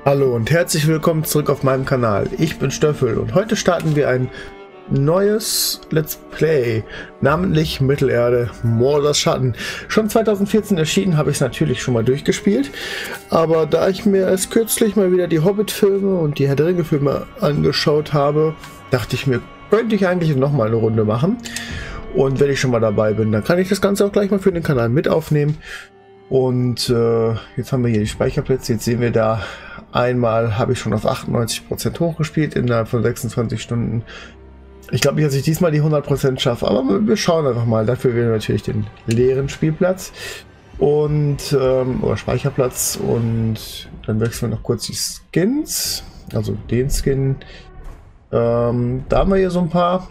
Hallo und herzlich willkommen zurück auf meinem Kanal. Ich bin Stöffel und heute starten wir ein neues Let's Play, namentlich Mittelerde Mordors Schatten. Schon 2014 erschienen, habe ich es natürlich schon mal durchgespielt, aber da ich mir erst kürzlich mal wieder die Hobbit-Filme und die Herr der Ringe-Filme angeschaut habe, dachte ich mir, könnte ich eigentlich noch mal eine Runde machen. Und wenn ich schon mal dabei bin, dann kann ich das Ganze auch gleich mal für den Kanal mit aufnehmen. Und jetzt haben wir hier die Speicherplätze. Jetzt sehen wir da, einmal habe ich schon auf 98% hochgespielt innerhalb von 26 Stunden. Ich glaube nicht, dass ich diesmal die 100% schaffe, aber wir schauen einfach mal. Dafür wählen wir natürlich den leeren Spielplatz und oder Speicherplatz, und dann wechseln wir noch kurz die Skins, also den Skin. Da haben wir hier so ein paar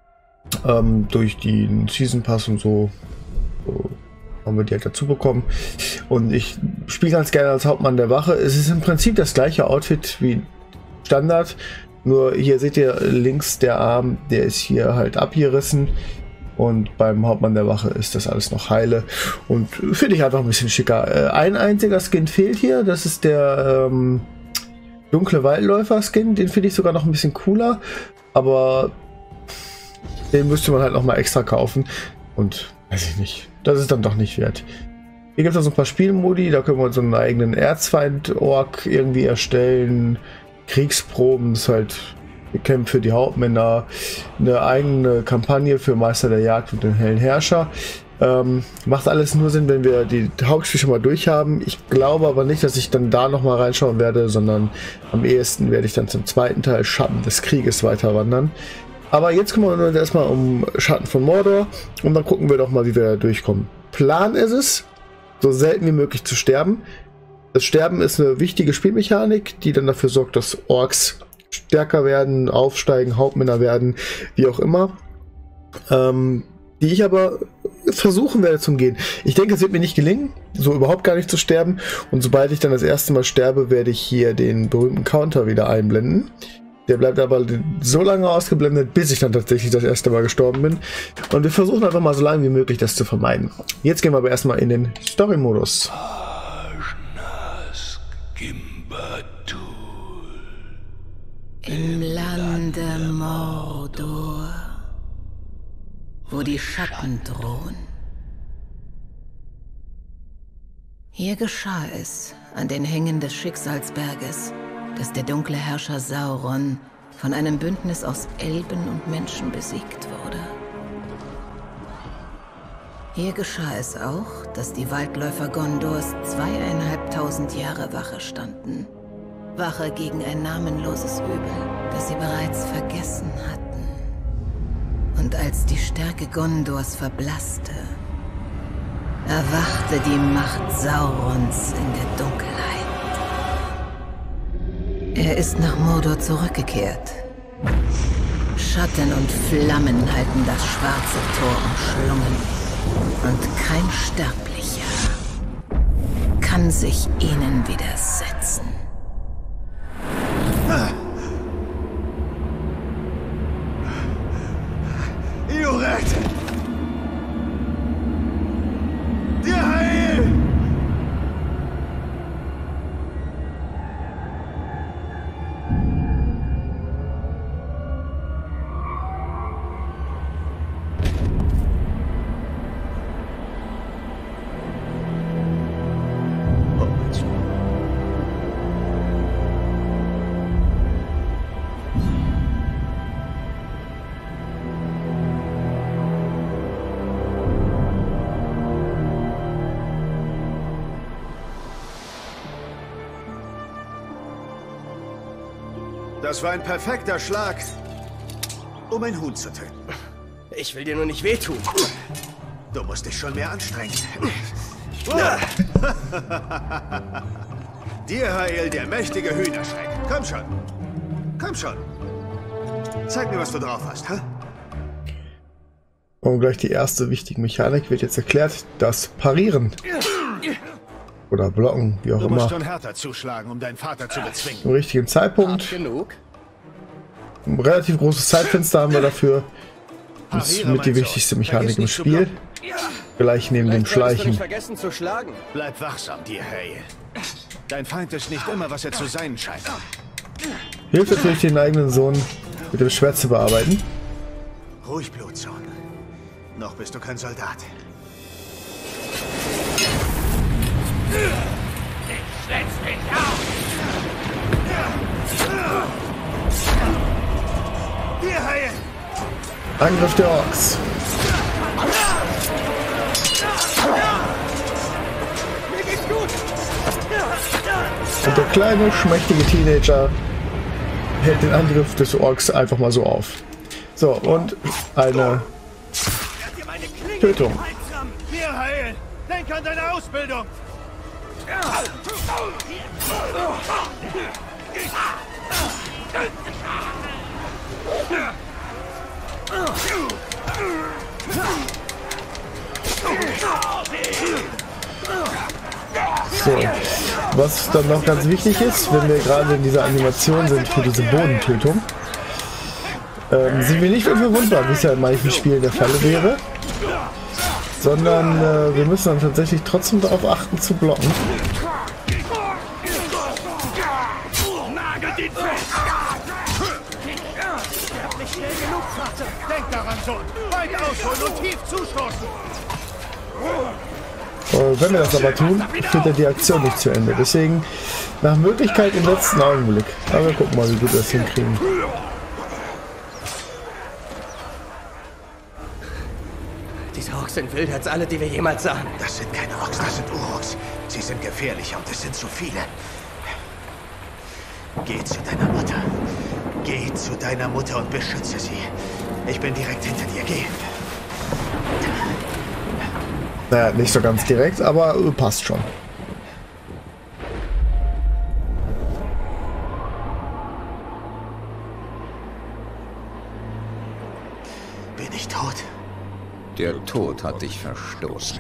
durch den Season Pass und so haben wir die halt dazu bekommen, und ich spiele ganz gerne als Hauptmann der Wache. Es ist im Prinzip das gleiche Outfit wie Standard, nur hier seht ihr links, der Arm, der ist hier halt abgerissen, und beim Hauptmann der Wache ist das alles noch heile und finde ich einfach ein bisschen schicker. Ein einziger Skin fehlt hier, das ist der dunkle Waldläufer Skin, den finde ich sogar noch ein bisschen cooler, aber den müsste man halt noch mal extra kaufen und weiß ich nicht, das ist dann doch nicht wert. Hier gibt es also ein paar Spielmodi, da können wir uns so einen eigenen Erzfeind-Ork irgendwie erstellen, Kriegsproben, ist halt Kämpfe für die Hauptmänner, eine eigene Kampagne für Meister der Jagd und den hellen Herrscher. Macht alles nur Sinn, wenn wir die Hauptspiel schon mal durch haben. Ich glaube aber nicht, dass ich dann da noch mal reinschauen werde, sondern am ehesten werde ich dann zum zweiten Teil Schatten des Krieges weiter wandern. Aber jetzt kümmern wir uns erstmal um Schatten von Mordor und dann gucken wir doch mal, wie wir da durchkommen. Plan ist es, so selten wie möglich zu sterben. Das Sterben ist eine wichtige Spielmechanik, die dann dafür sorgt, dass Orks stärker werden, aufsteigen, Hauptmänner werden, wie auch immer. Die ich aber versuchen werde zu umgehen. Ich denke, es wird mir nicht gelingen, so überhaupt gar nicht zu sterben. Und sobald ich dann das erste Mal sterbe, werde ich hier den berühmten Counter wieder einblenden. Der bleibt aber so lange ausgeblendet, bis ich dann tatsächlich das erste Mal gestorben bin. Und wir versuchen einfach mal so lange wie möglich das zu vermeiden. Jetzt gehen wir aber erstmal in den Story-Modus. Im Lande Mordor, wo die Schatten drohen. Hier geschah es, an den Hängen des Schicksalsberges, dass der dunkle Herrscher Sauron von einem Bündnis aus Elben und Menschen besiegt wurde. Hier geschah es auch, dass die Waldläufer Gondors 2500 Jahre Wache standen. Wache gegen ein namenloses Übel, das sie bereits vergessen hatten. Und als die Stärke Gondors verblasste, erwachte die Macht Saurons in der Dunkelheit. Er ist nach Mordor zurückgekehrt. Schatten und Flammen halten das schwarze Tor umschlungen. Und kein Sterblicher kann sich ihnen widersetzen. Iorek! Dir heil! Das war ein perfekter Schlag, um ein Huhn zu töten. Ich will dir nur nicht wehtun. Du musst dich schon mehr anstrengen. Dir heil der mächtige Hühnerschreck. Komm schon. Komm schon. Zeig mir, was du drauf hast, hä? Und gleich die erste wichtige Mechanik wird jetzt erklärt, das Parieren. Oder blocken, wie auch immer. Du musst schon härter zuschlagen, um deinen Vater zu bezwingen. Im richtigen Zeitpunkt. Genug. Ein relativ großes Zeitfenster haben wir dafür. Das ist mit die wichtigste Mechanik im Spiel. Gleich neben dem Schleichen. Vergessen zu schlagen. Bleib wachsam, dir Hale. Dein Feind ist nicht immer, was er zu sein scheint. Hilft natürlich den eigenen Sohn mit dem Schwert zu bearbeiten. Ruhig, Blutsohn. Noch bist du kein Soldat. Ich setz mich auf! Wir heilen! Angriff der Orks. Mir geht's gut! Und der kleine, schmächtige Teenager hält den Angriff des Orks einfach mal so auf. So, und eine Tötung. Wir heilen! Denk an deine Ausbildung! So, was dann noch ganz wichtig ist, wenn wir gerade in dieser Animation sind für diese Bodentötung, sind wir nicht unverwundbar, wie es ja in manchen Spielen der Fall wäre, sondern wir müssen dann tatsächlich trotzdem darauf achten zu blocken. Denk daran, Sohn! Weit ausholen und tief zustoßen! Wenn wir das aber tun, führt er die Aktion nicht zu Ende. Deswegen nach Möglichkeit im letzten Augenblick. Aber wir gucken mal, wie gut wir das hinkriegen. Diese Orks sind wilder als alle, die wir jemals sahen. Das sind keine Orks, das sind Uroks. Sie sind gefährlicher und es sind zu viele. Geh zu deiner Mutter. Geh zu deiner Mutter und beschütze sie. Ich bin direkt hinter dir. Geh. Naja, nicht so ganz direkt, aber passt schon. Bin ich tot? Der Tod hat dich verstoßen.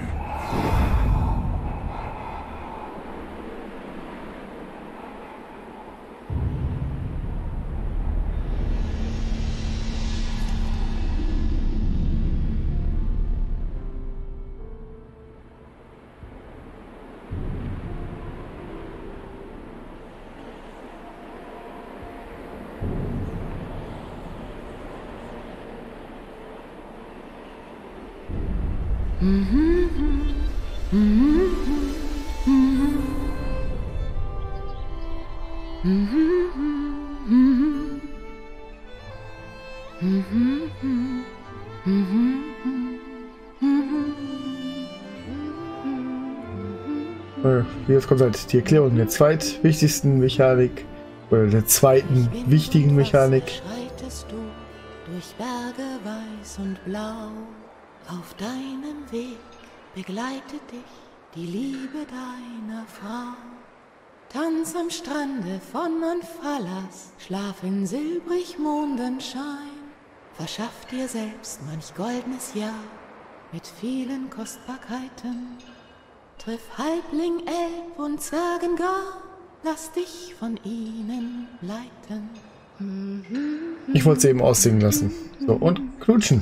Jetzt kommt halt die Erklärung der zweitwichtigsten Mechanik oder der zweiten wichtigen Mechanik. Schreitest du durch Berge weiß und blau. Auf deinem Weg begleitet dich die Liebe deiner Frau. Tanz am Strande von Anfallas, schlaf in silbrig Mondenschein. Verschaff dir selbst manch goldenes Jahr mit vielen Kostbarkeiten. Triff Halbling, Elb und sagen gar, lass dich von ihnen leiten. Ich wollte es eben aussingen lassen. So, und knutschen.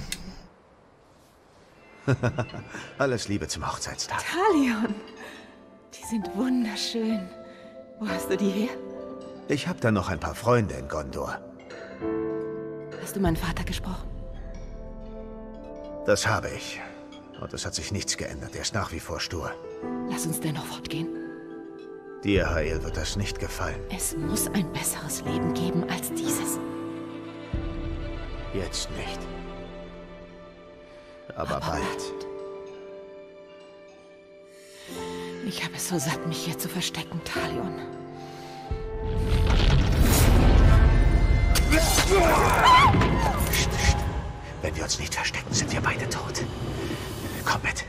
Alles Liebe zum Hochzeitstag. Talion, die sind wunderschön. Wo hast du die her? Ich habe da noch ein paar Freunde in Gondor. Hast du meinen Vater gesprochen? Das habe ich. Und es hat sich nichts geändert. Er ist nach wie vor stur. Lass uns dennoch fortgehen. Dir, Hael, wird das nicht gefallen. Es muss ein besseres Leben geben als dieses. Jetzt nicht. Aber bald. Ich habe es so satt, mich hier zu verstecken, Talion. Psst, psst. Wenn wir uns nicht verstecken, sind wir beide tot. Komm mit.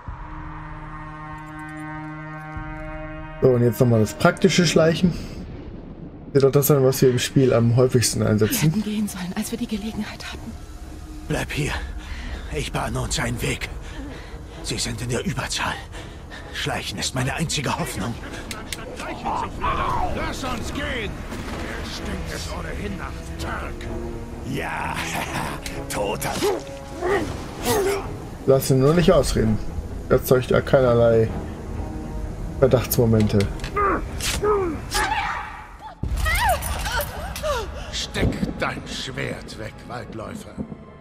So, und jetzt nochmal das praktische Schleichen. Ist doch das sein, was wir im Spiel am häufigsten Wir einsetzen. hätten gehen sollen, als wir die Gelegenheit hatten. Bleib hier. Ich bahne uns einen Weg. Sie sind in der Überzahl. Schleichen ist meine einzige Hoffnung. Lass uns gehen! Hier stinkt es ohnehin nach Tag. Ja, Toter. Lass ihn nur nicht ausreden. Erzeugt ja keinerlei Verdachtsmomente. dein Schwert weg, Waldläufer.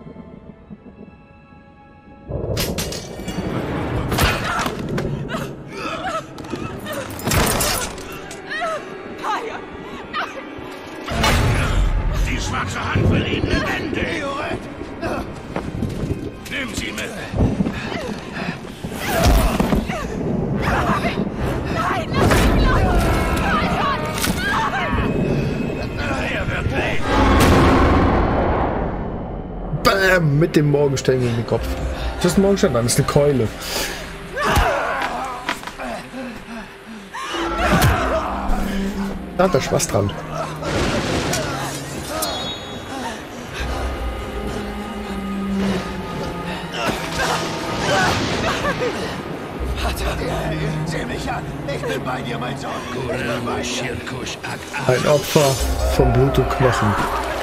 Die schwache Hand will ihn lebendig. Nimm sie mit. Nein, lass mich los! Er wird leben. Bam! Mit dem Morgenstern gegen den Kopf. Das ist ein Morgenstern, das ist eine Keule. Da hat er Spaß dran. Sieh mich an. Ich bin bei dir, mein Sohn. Ein Opfer von Blut und Knochen.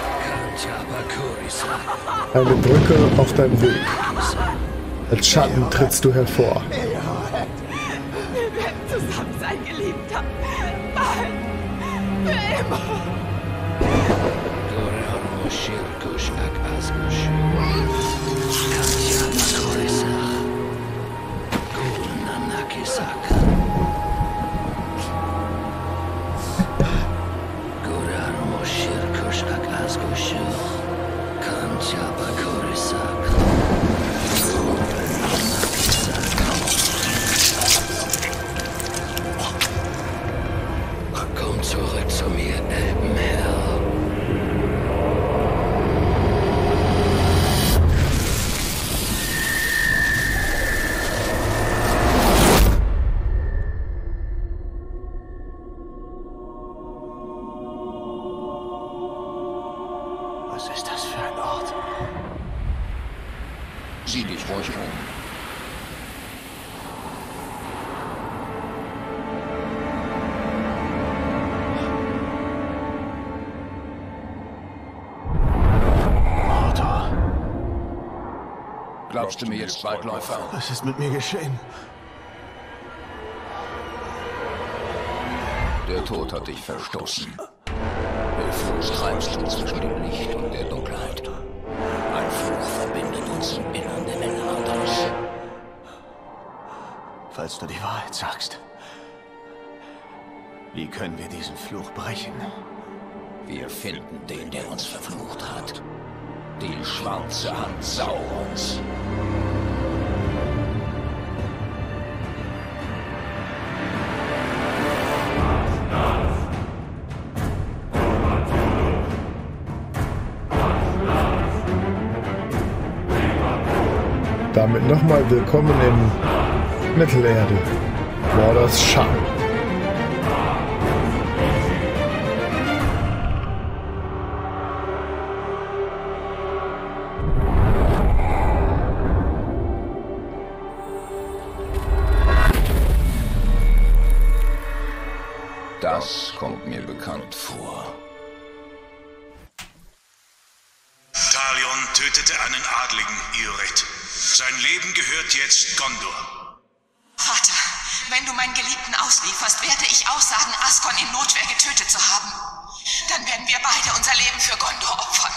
Eine Brücke auf deinem Weg. Als Schatten trittst du hervor. Wir werden zusammen sein, Geliebter. Für immer. Komm zurück zu mir, Elbenherr. Was ist das für ein Ort? Sieh dich ruhig um. Glaubst du mir jetzt, Waldläufer? Was ist mit mir geschehen? Der Tod hat dich verstoßen. Hilflos treibst du zwischen dem Licht und der Dunkelheit. Ein Fluch verbindet uns im Innern der Mittelalters. Falls du die Wahrheit sagst, wie können wir diesen Fluch brechen? Wir finden den, der uns verflucht hat. Die schwarze Hand Saurons. Damit nochmal willkommen in Mittelerde. Mordors Schatten. Das kommt mir bekannt vor. Talion tötete einen Adligen, Ioret. Sein Leben gehört jetzt Gondor. Vater, wenn du meinen Geliebten auslieferst, werde ich aussagen, Asgon in Notwehr getötet zu haben. Dann werden wir beide unser Leben für Gondor opfern.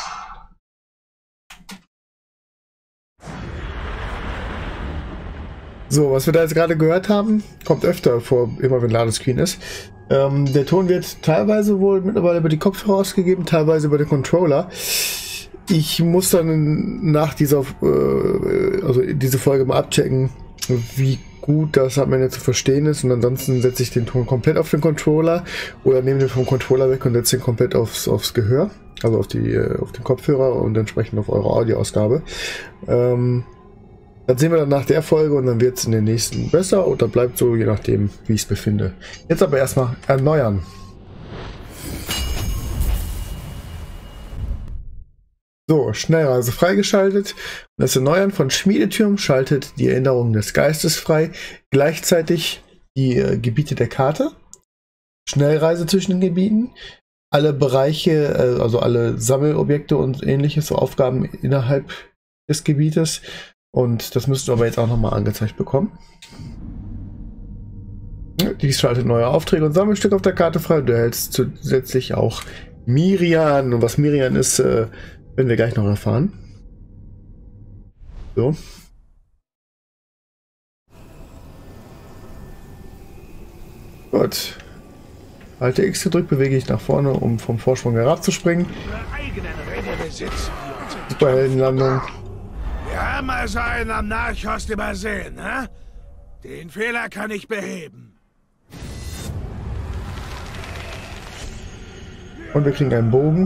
So, was wir da jetzt gerade gehört haben, kommt öfter vor, immer wenn Ladescreen ist. Der Ton wird teilweise wohl mittlerweile über die Kopfhörer ausgegeben, teilweise über den Controller. Ich muss dann nach dieser, also diese Folge mal abchecken, wie gut das am Ende zu verstehen ist, und ansonsten setze ich den Ton komplett auf den Controller oder nehme den vom Controller weg und setze ihn komplett aufs Gehör, also auf den Kopfhörer und entsprechend auf eure Audioausgabe. Das sehen wir dann nach der Folge und dann wird es in den nächsten besser oder bleibt so, je nachdem, wie ich es befinde. Jetzt aber erstmal erneuern. So, Schnellreise freigeschaltet. Das Erneuern von Schmiedetürmen schaltet die Erinnerungen des Geistes frei. Gleichzeitig die Gebiete der Karte. Schnellreise zwischen den Gebieten. Alle Bereiche, also alle Sammelobjekte und ähnliches, so Aufgaben innerhalb des Gebietes. Und das müsst ihr aber jetzt auch nochmal angezeigt bekommen. Dies schaltet neue Aufträge und Sammelstücke auf der Karte frei. Du erhältst zusätzlich auch Mirian. Und was Mirian ist, werden wir gleich noch erfahren. So. Gut. Halte X gedrückt, bewege ich nach vorne, um vom Vorsprung herabzuspringen. Superheldenlandung. Wir haben also einen am Narchos übersehen, hä? Den Fehler kann ich beheben. Und wir kriegen einen Bogen.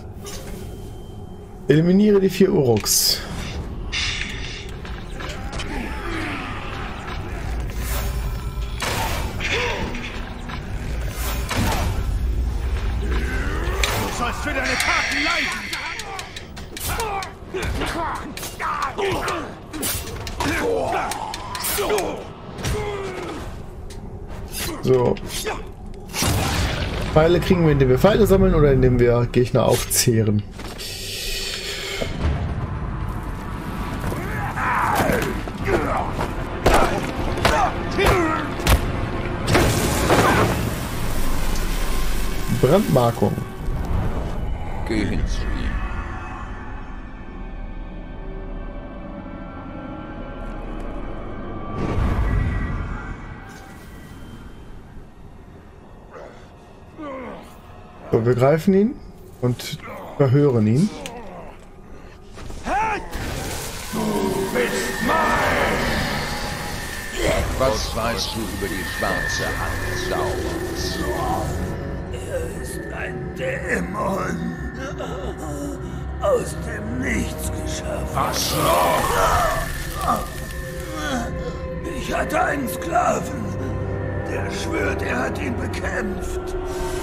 Eliminiere die 4 Uruks. Du sollst für deine Taten leiden! So. Pfeile kriegen wir, indem wir Pfeile sammeln oder indem wir Gegner aufzehren. Brandmarkung. Geh hin zu ihm. So, wir greifen ihn und verhören ihn. Was weißt du über die schwarze Hand Saurons? Er ist ein Dämon. Aus dem Nichts geschaffen. Was noch? Ich hatte einen Sklaven. Der schwört, er hat ihn bekämpft.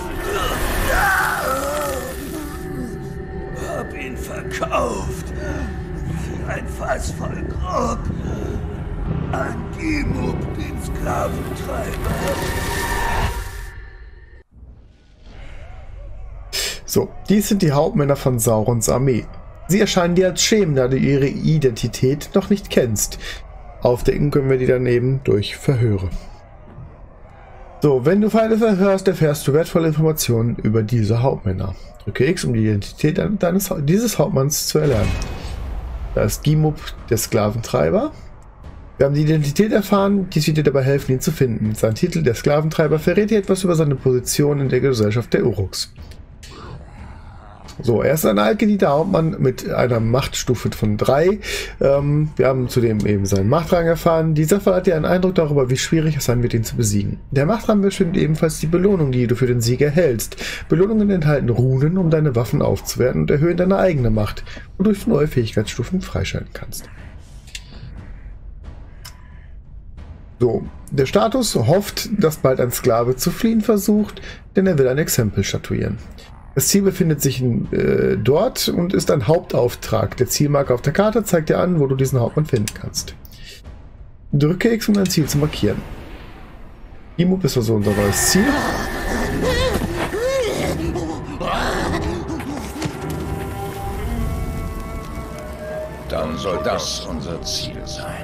Hab ihn verkauft. Für ein Fass voll Grog. An Gimub, den Sklaventreiber. So, dies sind die Hauptmänner von Saurons Armee. Sie erscheinen dir als Schemen, da du ihre Identität noch nicht kennst. Aufdecken können wir die dann eben durch Verhöre. So, wenn du Feinde verhörst, erfährst du wertvolle Informationen über diese Hauptmänner. Drücke X, um die Identität dieses Hauptmanns zu erlernen. Da ist Gimub, der Sklaventreiber. Wir haben die Identität erfahren, dies wird dir dabei helfen, ihn zu finden. Sein Titel, der Sklaventreiber, verrät dir etwas über seine Position in der Gesellschaft der Uruks. So, er ist ein altgedienter Hauptmann mit einer Machtstufe von 3. Wir haben zudem eben seinen Machtrang erfahren. Dieser verleiht dir einen Eindruck darüber, wie schwierig es sein wird, ihn zu besiegen. Der Machtrang bestimmt ebenfalls die Belohnung, die du für den Sieg erhältst. Belohnungen enthalten Runen, um deine Waffen aufzuwerten und erhöhen deine eigene Macht, wodurch du neue Fähigkeitsstufen freischalten kannst. So, der Status hofft, dass bald ein Sklave zu fliehen versucht, denn er will ein Exempel statuieren. Das Ziel befindet sich dort und ist ein Hauptauftrag. Der Zielmarker auf der Karte zeigt dir an, wo du diesen Hauptmann finden kannst. Drücke X, um dein Ziel zu markieren. Gimub ist also unser neues Ziel. Dann soll das unser Ziel sein.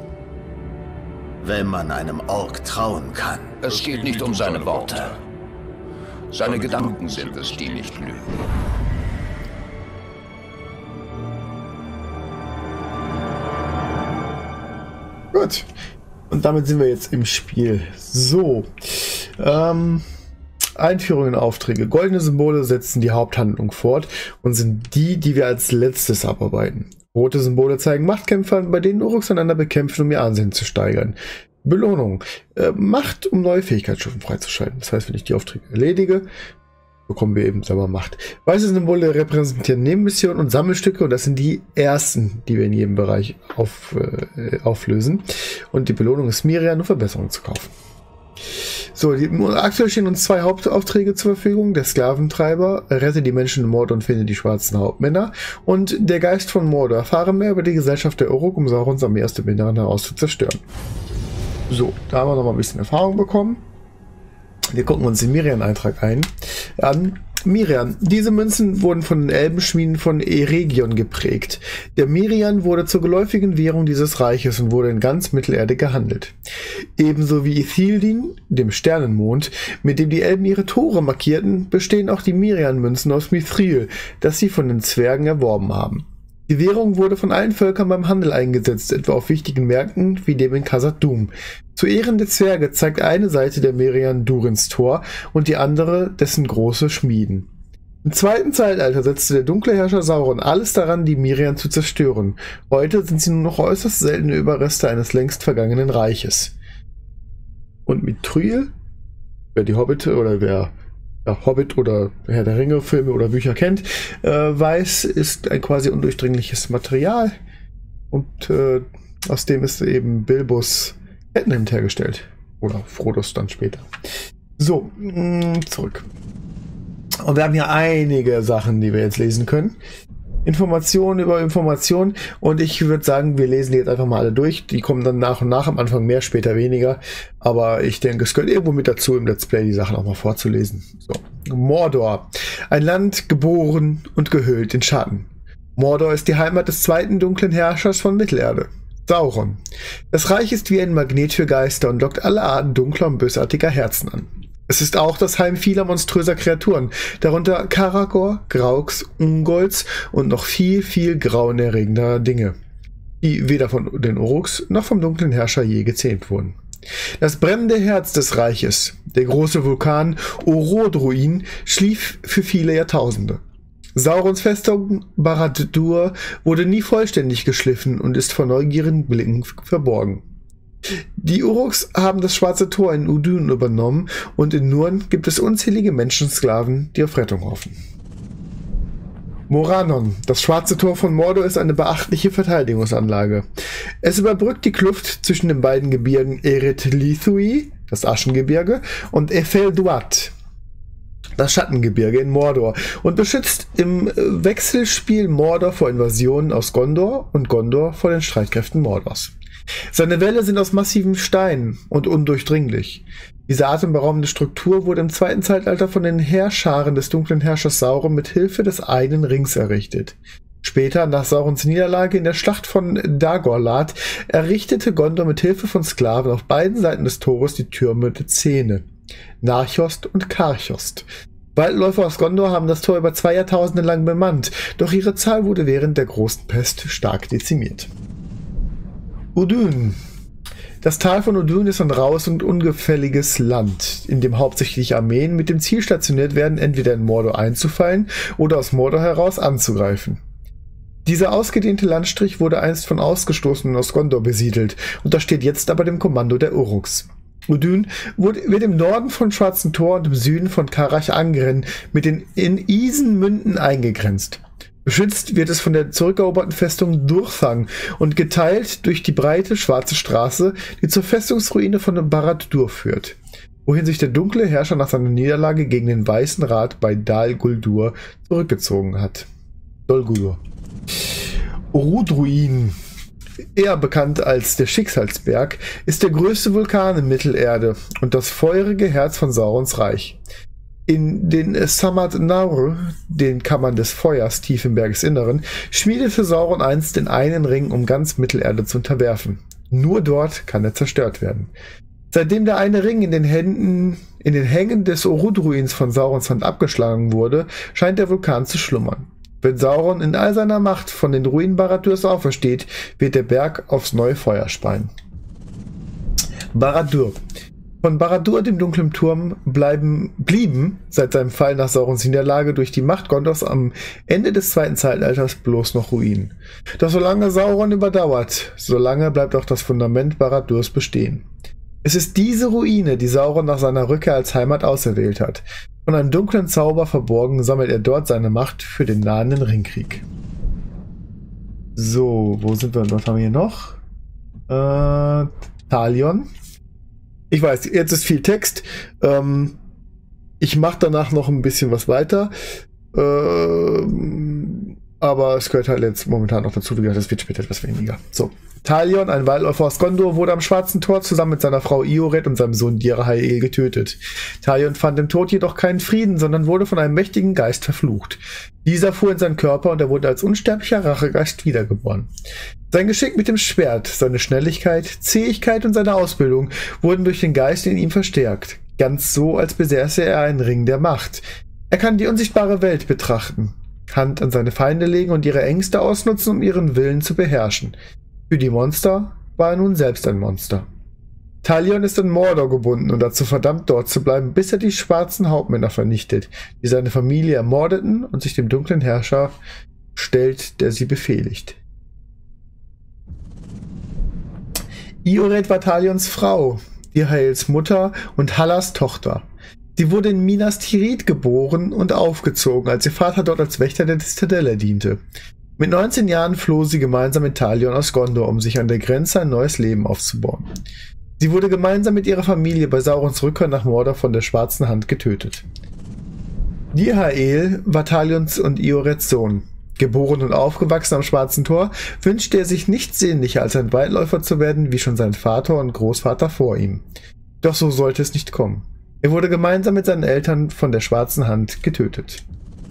Wenn man einem Ork trauen kann. Es geht nicht um seine Worte. Seine Gedanken sind es, die nicht lügen. Gut. Und damit sind wir jetzt im Spiel. So. Einführungen, Aufträge. Goldene Symbole setzen die Haupthandlung fort und sind die, die wir als letztes abarbeiten. Rote Symbole zeigen Machtkämpfer, bei denen Uruks einander bekämpfen, um ihr Ansehen zu steigern. Belohnung. Macht, um neue Fähigkeitsstufen freizuschalten. Das heißt, wenn ich die Aufträge erledige, bekommen wir eben selber Macht. Weiße Symbole repräsentieren Nebenmissionen und Sammelstücke und das sind die ersten, die wir in jedem Bereich auflösen. Und die Belohnung ist Mirian, um Verbesserungen zu kaufen. So, aktuell stehen uns 2 Hauptaufträge zur Verfügung. Der Sklaventreiber, rette die Menschen in Mordor und finde die schwarzen Hauptmänner. Und der Geist von Mordor, erfahre mehr über die Gesellschaft der Uruk, um Saurons Armee aus dem Inneren heraus zu zerstören. So, da haben wir noch mal ein bisschen Erfahrung bekommen. Wir gucken uns den Mirian-Eintrag an. Mirian. Diese Münzen wurden von den Elbenschmieden von Eregion geprägt. Der Mirian wurde zur geläufigen Währung dieses Reiches und wurde in ganz Mittelerde gehandelt. Ebenso wie Ithildin, dem Sternenmond, mit dem die Elben ihre Tore markierten, bestehen auch die Mirian-Münzen aus Mithril, das sie von den Zwergen erworben haben. Die Währung wurde von allen Völkern beim Handel eingesetzt, etwa auf wichtigen Märkten wie dem in Khazad-dûm. Zu Ehren der Zwerge zeigt eine Seite der Mirian Durins Tor und die andere dessen große Schmieden. Im zweiten Zeitalter setzte der dunkle Herrscher Sauron alles daran, die Mirian zu zerstören. Heute sind sie nur noch äußerst seltene Überreste eines längst vergangenen Reiches. Und Mithril, wer die Hobbit oder Hobbit oder Herr der Ringe Filme oder Bücher kennt, weiß, ist ein quasi undurchdringliches Material und aus dem ist eben Bilbos Kettenhemd hergestellt. Oder Frodos dann später. So, zurück. Und wir haben hier einige Sachen, die wir jetzt lesen können. Informationen über Informationen. Und ich würde sagen, wir lesen die jetzt einfach mal alle durch. Die kommen dann nach und nach, am Anfang mehr, später weniger. Aber ich denke, es gehört irgendwo mit dazu, im Let's Play die Sachen auch mal vorzulesen. So. Mordor. Ein Land geboren und gehüllt in Schatten. Mordor ist die Heimat des zweiten dunklen Herrschers von Mittelerde. Sauron. Das Reich ist wie ein Magnet für Geister und lockt alle Arten dunkler und bösartiger Herzen an. Es ist auch das Heim vieler monströser Kreaturen, darunter Karagor, Graux, Ungolz und noch viel, viel grauenerregender Dinge, die weder von den Uruks noch vom dunklen Herrscher je gezähmt wurden. Das brennende Herz des Reiches, der große Vulkan Orodruin, schlief für viele Jahrtausende. Saurons Festung Barad-dûr wurde nie vollständig geschliffen und ist vor neugierigen Blicken verborgen. Die Uruks haben das Schwarze Tor in Udun übernommen und in Nurn gibt es unzählige Menschensklaven, die auf Rettung hoffen. Morannon. Das Schwarze Tor von Mordor ist eine beachtliche Verteidigungsanlage. Es überbrückt die Kluft zwischen den beiden Gebirgen Eret Lithui, das Aschengebirge, und Ephel Duat, das Schattengebirge in Mordor, und beschützt im Wechselspiel Mordor vor Invasionen aus Gondor und Gondor vor den Streitkräften Mordors. Seine Wälle sind aus massivem Stein und undurchdringlich. Diese atemberaubende Struktur wurde im zweiten Zeitalter von den Heerscharen des dunklen Herrschers Sauron mit Hilfe des einen Rings errichtet. Später, nach Saurons Niederlage in der Schlacht von Dagorlad, errichtete Gondor mit Hilfe von Sklaven auf beiden Seiten des Tores die Türme der Zähne, Narchost und Karchost. Waldläufer aus Gondor haben das Tor über 2 Jahrtausende lang bemannt, doch ihre Zahl wurde während der Großen Pest stark dezimiert. Udun. Das Tal von Udun ist ein raues und ungefälliges Land, in dem hauptsächlich Armeen mit dem Ziel stationiert werden, entweder in Mordor einzufallen oder aus Mordor heraus anzugreifen. Dieser ausgedehnte Landstrich wurde einst von Ausgestoßenen aus Gondor besiedelt, untersteht jetzt aber dem Kommando der Uruks. Udun wird im Norden von Schwarzen Tor und im Süden von Karach Angren mit den in Isenmünden eingegrenzt. Beschützt wird es von der zurückeroberten Festung Durthang und geteilt durch die breite schwarze Straße, die zur Festungsruine von Barad-dûr führt, wohin sich der dunkle Herrscher nach seiner Niederlage gegen den Weißen Rat bei Dal Guldur zurückgezogen hat. Dol Guldur. Orodruin, eher bekannt als der Schicksalsberg, ist der größte Vulkan in Mittelerde und das feurige Herz von Saurons Reich. In den Samad-Naur, den Kammern des Feuers tief im Bergesinneren, schmiedete Sauron einst den einen Ring, um ganz Mittelerde zu unterwerfen. Nur dort kann er zerstört werden. Seitdem der eine Ring in den Hängen des Orodruins von Saurons Hand abgeschlagen wurde, scheint der Vulkan zu schlummern. Wenn Sauron in all seiner Macht von den Ruinen Barad-dûrs aufersteht, wird der Berg aufs neue Feuer speien. Barad-dûr. Von Barad-dûr, dem dunklen Turm, blieben seit seinem Fall nach Saurons Niederlage durch die Macht Gondors am Ende des zweiten Zeitalters bloß noch Ruinen. Doch solange Sauron überdauert, solange bleibt auch das Fundament Barad-dûrs bestehen. Es ist diese Ruine, die Sauron nach seiner Rückkehr als Heimat auserwählt hat. Von einem dunklen Zauber verborgen sammelt er dort seine Macht für den nahenden Ringkrieg. So, wo sind wir? Was haben wir hier noch? Talion. Ich weiß, jetzt ist viel Text. Ich mache danach noch ein bisschen was weiter. Aber es gehört halt jetzt momentan noch dazu, wie gesagt, das wird später etwas weniger. So. Talion, ein Waldläufer aus Gondor, wurde am Schwarzen Tor zusammen mit seiner Frau Ioret und seinem Sohn Dirahael getötet. Talion fand im Tod jedoch keinen Frieden, sondern wurde von einem mächtigen Geist verflucht. Dieser fuhr in seinen Körper und er wurde als unsterblicher Rachegeist wiedergeboren. Sein Geschick mit dem Schwert, seine Schnelligkeit, Zähigkeit und seine Ausbildung wurden durch den Geist in ihm verstärkt. Ganz so, als besäße er einen Ring der Macht. Er kann die unsichtbare Welt betrachten, Hand an seine Feinde legen und ihre Ängste ausnutzen, um ihren Willen zu beherrschen. Für die Monster war er nun selbst ein Monster. Talion ist an Mordor gebunden und dazu verdammt, dort zu bleiben, bis er die schwarzen Hauptmänner vernichtet, die seine Familie ermordeten und sich dem dunklen Herrscher stellt, der sie befehligt. Ioret war Talions Frau, Dirahaels Mutter und Hallas Tochter. Sie wurde in Minas Tirith geboren und aufgezogen, als ihr Vater dort als Wächter der Zitadelle diente. Mit 19 Jahren floh sie gemeinsam mit Talion aus Gondor, um sich an der Grenze ein neues Leben aufzubauen. Sie wurde gemeinsam mit ihrer Familie bei Saurons Rückkehr nach Mordor von der Schwarzen Hand getötet. Dirahael war Talions und Iorets Sohn. Geboren und aufgewachsen am Schwarzen Tor, wünschte er sich nichts sehnlicher als ein Waldläufer zu werden, wie schon sein Vater und Großvater vor ihm. Doch so sollte es nicht kommen. Er wurde gemeinsam mit seinen Eltern von der Schwarzen Hand getötet.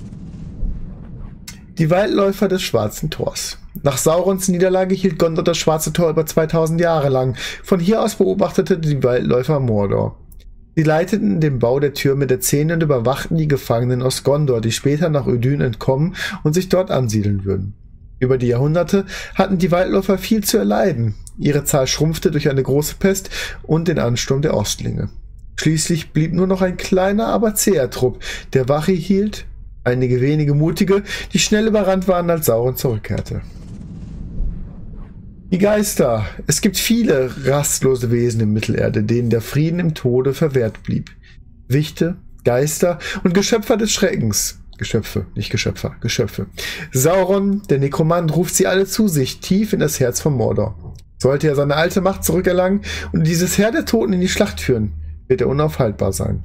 Die Waldläufer des Schwarzen Tors. Nach Saurons Niederlage hielt Gondor das Schwarze Tor über 2000 Jahre lang. Von hier aus beobachtete die Waldläufer Mordor. Sie leiteten den Bau der Türme der Zähne und überwachten die Gefangenen aus Gondor, die später nach Ydun entkommen und sich dort ansiedeln würden. Über die Jahrhunderte hatten die Waldläufer viel zu erleiden. Ihre Zahl schrumpfte durch eine große Pest und den Ansturm der Ostlinge. Schließlich blieb nur noch ein kleiner, aber zäher Trupp, der Wache hielt, einige wenige Mutige, die schnell überrannt waren, als Sauron zurückkehrte. Die Geister. Es gibt viele rastlose Wesen in Mittelerde, denen der Frieden im Tode verwehrt blieb. Wichte, Geister und Geschöpfer des Schreckens. Geschöpfe, nicht Geschöpfer, Geschöpfe. Sauron, der Nekromant, ruft sie alle zu sich, tief in das Herz von Mordor. Sollte er seine alte Macht zurückerlangen und dieses Heer der Toten in die Schlacht führen, wird er unaufhaltbar sein.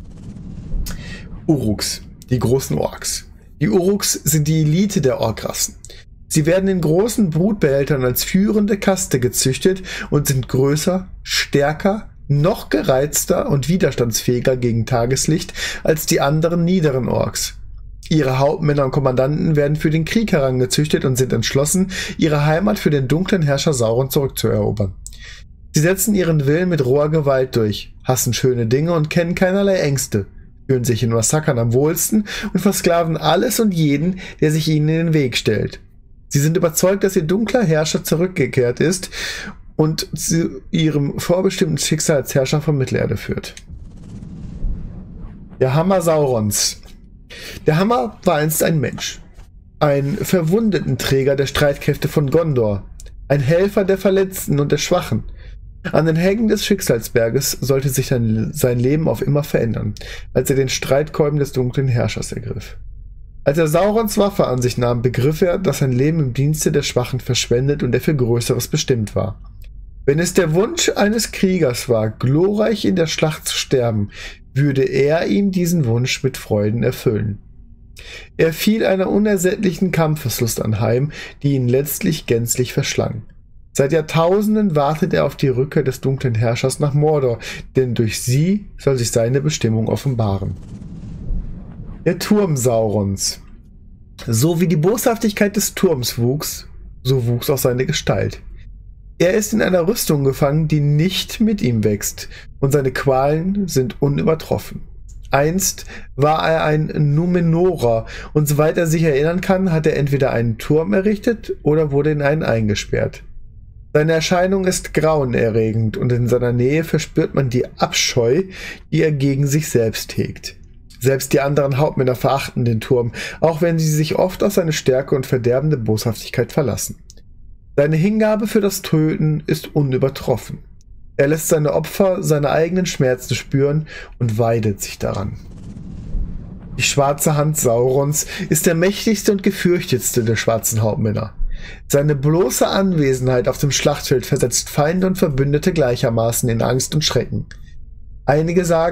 Uruks, die großen Orks. Die Uruks sind die Elite der Orkrassen. Sie werden in großen Brutbehältern als führende Kaste gezüchtet und sind größer, stärker, noch gereizter und widerstandsfähiger gegen Tageslicht als die anderen niederen Orks. Ihre Hauptmänner und Kommandanten werden für den Krieg herangezüchtet und sind entschlossen, ihre Heimat für den dunklen Herrscher Sauron zurückzuerobern. Sie setzen ihren Willen mit roher Gewalt durch, hassen schöne Dinge und kennen keinerlei Ängste, fühlen sich in Massakern am wohlsten und versklaven alles und jeden, der sich ihnen in den Weg stellt. Sie sind überzeugt, dass ihr dunkler Herrscher zurückgekehrt ist und zu ihrem vorbestimmten Schicksal als Herrscher von Mittelerde führt. Der Hammer Saurons. Der Hammer war einst ein Mensch. Ein Verwundetenträger der Streitkräfte von Gondor. Ein Helfer der Verletzten und der Schwachen. An den Hängen des Schicksalsberges sollte sich sein Leben auf immer verändern, als er den Streitkolben des dunklen Herrschers ergriff. Als er Saurons Waffe an sich nahm, begriff er, dass sein Leben im Dienste der Schwachen verschwendet und er für Größeres bestimmt war. Wenn es der Wunsch eines Kriegers war, glorreich in der Schlacht zu sterben, würde er ihm diesen Wunsch mit Freuden erfüllen. Er fiel einer unersättlichen Kampfeslust anheim, die ihn letztlich gänzlich verschlang. Seit Jahrtausenden wartet er auf die Rückkehr des dunklen Herrschers nach Mordor, denn durch sie soll sich seine Bestimmung offenbaren. Der Turm Saurons. So wie die Boshaftigkeit des Turms wuchs, so wuchs auch seine Gestalt. Er ist in einer Rüstung gefangen, die nicht mit ihm wächst, und seine Qualen sind unübertroffen. Einst war er ein Numenorer, und soweit er sich erinnern kann, hat er entweder einen Turm errichtet oder wurde in einen eingesperrt. Seine Erscheinung ist grauenerregend, und in seiner Nähe verspürt man die Abscheu, die er gegen sich selbst hegt. Selbst die anderen Hauptmänner verachten den Turm, auch wenn sie sich oft auf seine Stärke und verderbende Boshaftigkeit verlassen. Seine Hingabe für das Töten ist unübertroffen. Er lässt seine Opfer seine eigenen Schmerzen spüren und weidet sich daran. Die schwarze Hand Saurons ist der mächtigste und gefürchtetste der schwarzen Hauptmänner. Seine bloße Anwesenheit auf dem Schlachtfeld versetzt Feinde und Verbündete gleichermaßen in Angst und Schrecken. Einige sagen,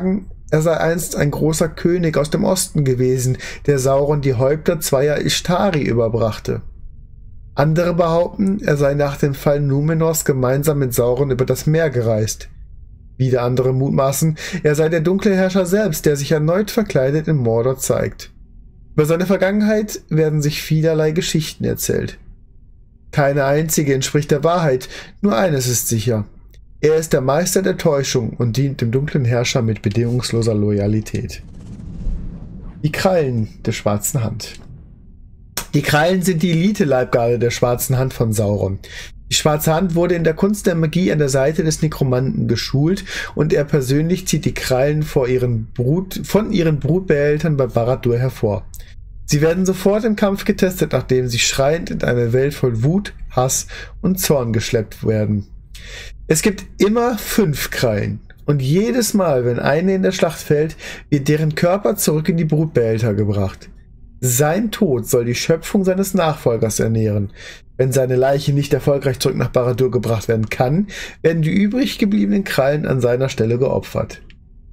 er sei einst ein großer König aus dem Osten gewesen, der Sauron die Häupter zweier Ishtari überbrachte. Andere behaupten, er sei nach dem Fall Númenors gemeinsam mit Sauron über das Meer gereist. Wieder andere mutmaßen, er sei der dunkle Herrscher selbst, der sich erneut verkleidet in Mordor zeigt. Über seine Vergangenheit werden sich vielerlei Geschichten erzählt. Keine einzige entspricht der Wahrheit, nur eines ist sicher. Er ist der Meister der Täuschung und dient dem dunklen Herrscher mit bedingungsloser Loyalität. Die Krallen der Schwarzen Hand. Die Krallen sind die Elite-Leibgarde der Schwarzen Hand von Sauron. Die Schwarze Hand wurde in der Kunst der Magie an der Seite des Nekromanten geschult und er persönlich zieht die Krallen von ihren Brutbehältern bei Barad-dûr hervor. Sie werden sofort im Kampf getestet, nachdem sie schreiend in eine Welt voll Wut, Hass und Zorn geschleppt werden. Es gibt immer 5 Krallen und jedes Mal, wenn eine in der Schlacht fällt, wird deren Körper zurück in die Brutbehälter gebracht. Sein Tod soll die Schöpfung seines Nachfolgers ernähren. Wenn seine Leiche nicht erfolgreich zurück nach Barad-dûr gebracht werden kann, werden die übrig gebliebenen Krallen an seiner Stelle geopfert.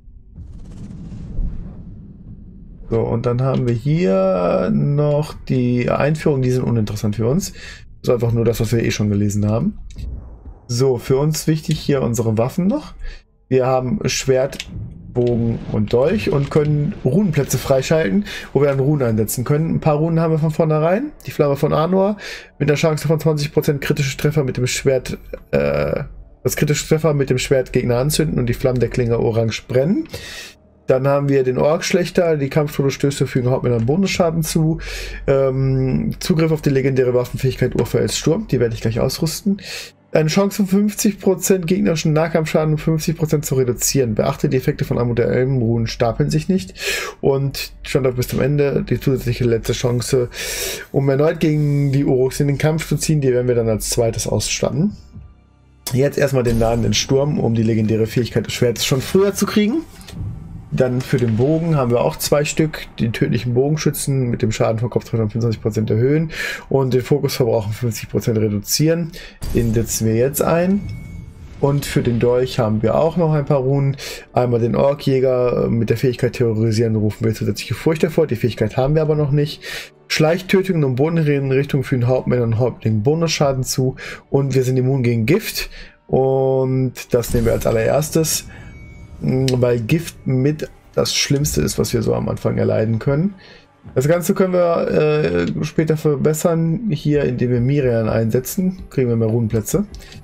So, und dann haben wir hier noch die Einführung, die sind uninteressant für uns. Das ist einfach nur das, was wir eh schon gelesen haben. So, für uns wichtig hier unsere Waffen noch. Wir haben Schwert, Bogen und Dolch und können Runenplätze freischalten, wo wir dann Runen einsetzen können. Ein paar Runen haben wir von vornherein. Die Flamme von Arnor mit der Chance von 20% kritische Treffer mit dem Schwert, das kritische Treffer mit dem Schwert Gegner anzünden und die Flammen der Klinge orange brennen. Dann haben wir den Ork-Schlechter, die Kampftodesstöße fügen Hauptmännern Bonusschaden zu. Zugriff auf die legendäre Waffenfähigkeit Urfels Sturm, die werde ich gleich ausrüsten. Eine Chance von 50% gegnerischen Nahkampfschaden um 50% zu reduzieren. Beachte, die Effekte von aktuellen Runen stapeln sich nicht. Und Standort bis zum Ende, die zusätzliche letzte Chance, um erneut gegen die Uruks in den Kampf zu ziehen. Die werden wir dann als zweites ausstatten. Jetzt erstmal den ladenden Sturm, um die legendäre Fähigkeit des Schwertes schon früher zu kriegen. Dann für den Bogen haben wir auch 2 Stück, den tödlichen Bogenschützen mit dem Schaden von Kopftreffer um 25% erhöhen und den Fokusverbrauch um 50% reduzieren. Den setzen wir jetzt ein. Und für den Dolch haben wir auch noch ein paar Runen. Einmal den Orkjäger mit der Fähigkeit Terrorisieren rufen wir zusätzliche Furcht hervor. Die Fähigkeit haben wir aber noch nicht. Schleichtötungen und Bodenrichtung führen Hauptmännern und Häuptlingen Bonusschaden zu. Und wir sind immun gegen Gift. Und das nehmen wir als allererstes, weil Gift mit das Schlimmste ist, was wir so am Anfang erleiden können. Das Ganze können wir später verbessern, hier indem wir Mirian einsetzen. Kriegen wir mehr Runenplätze.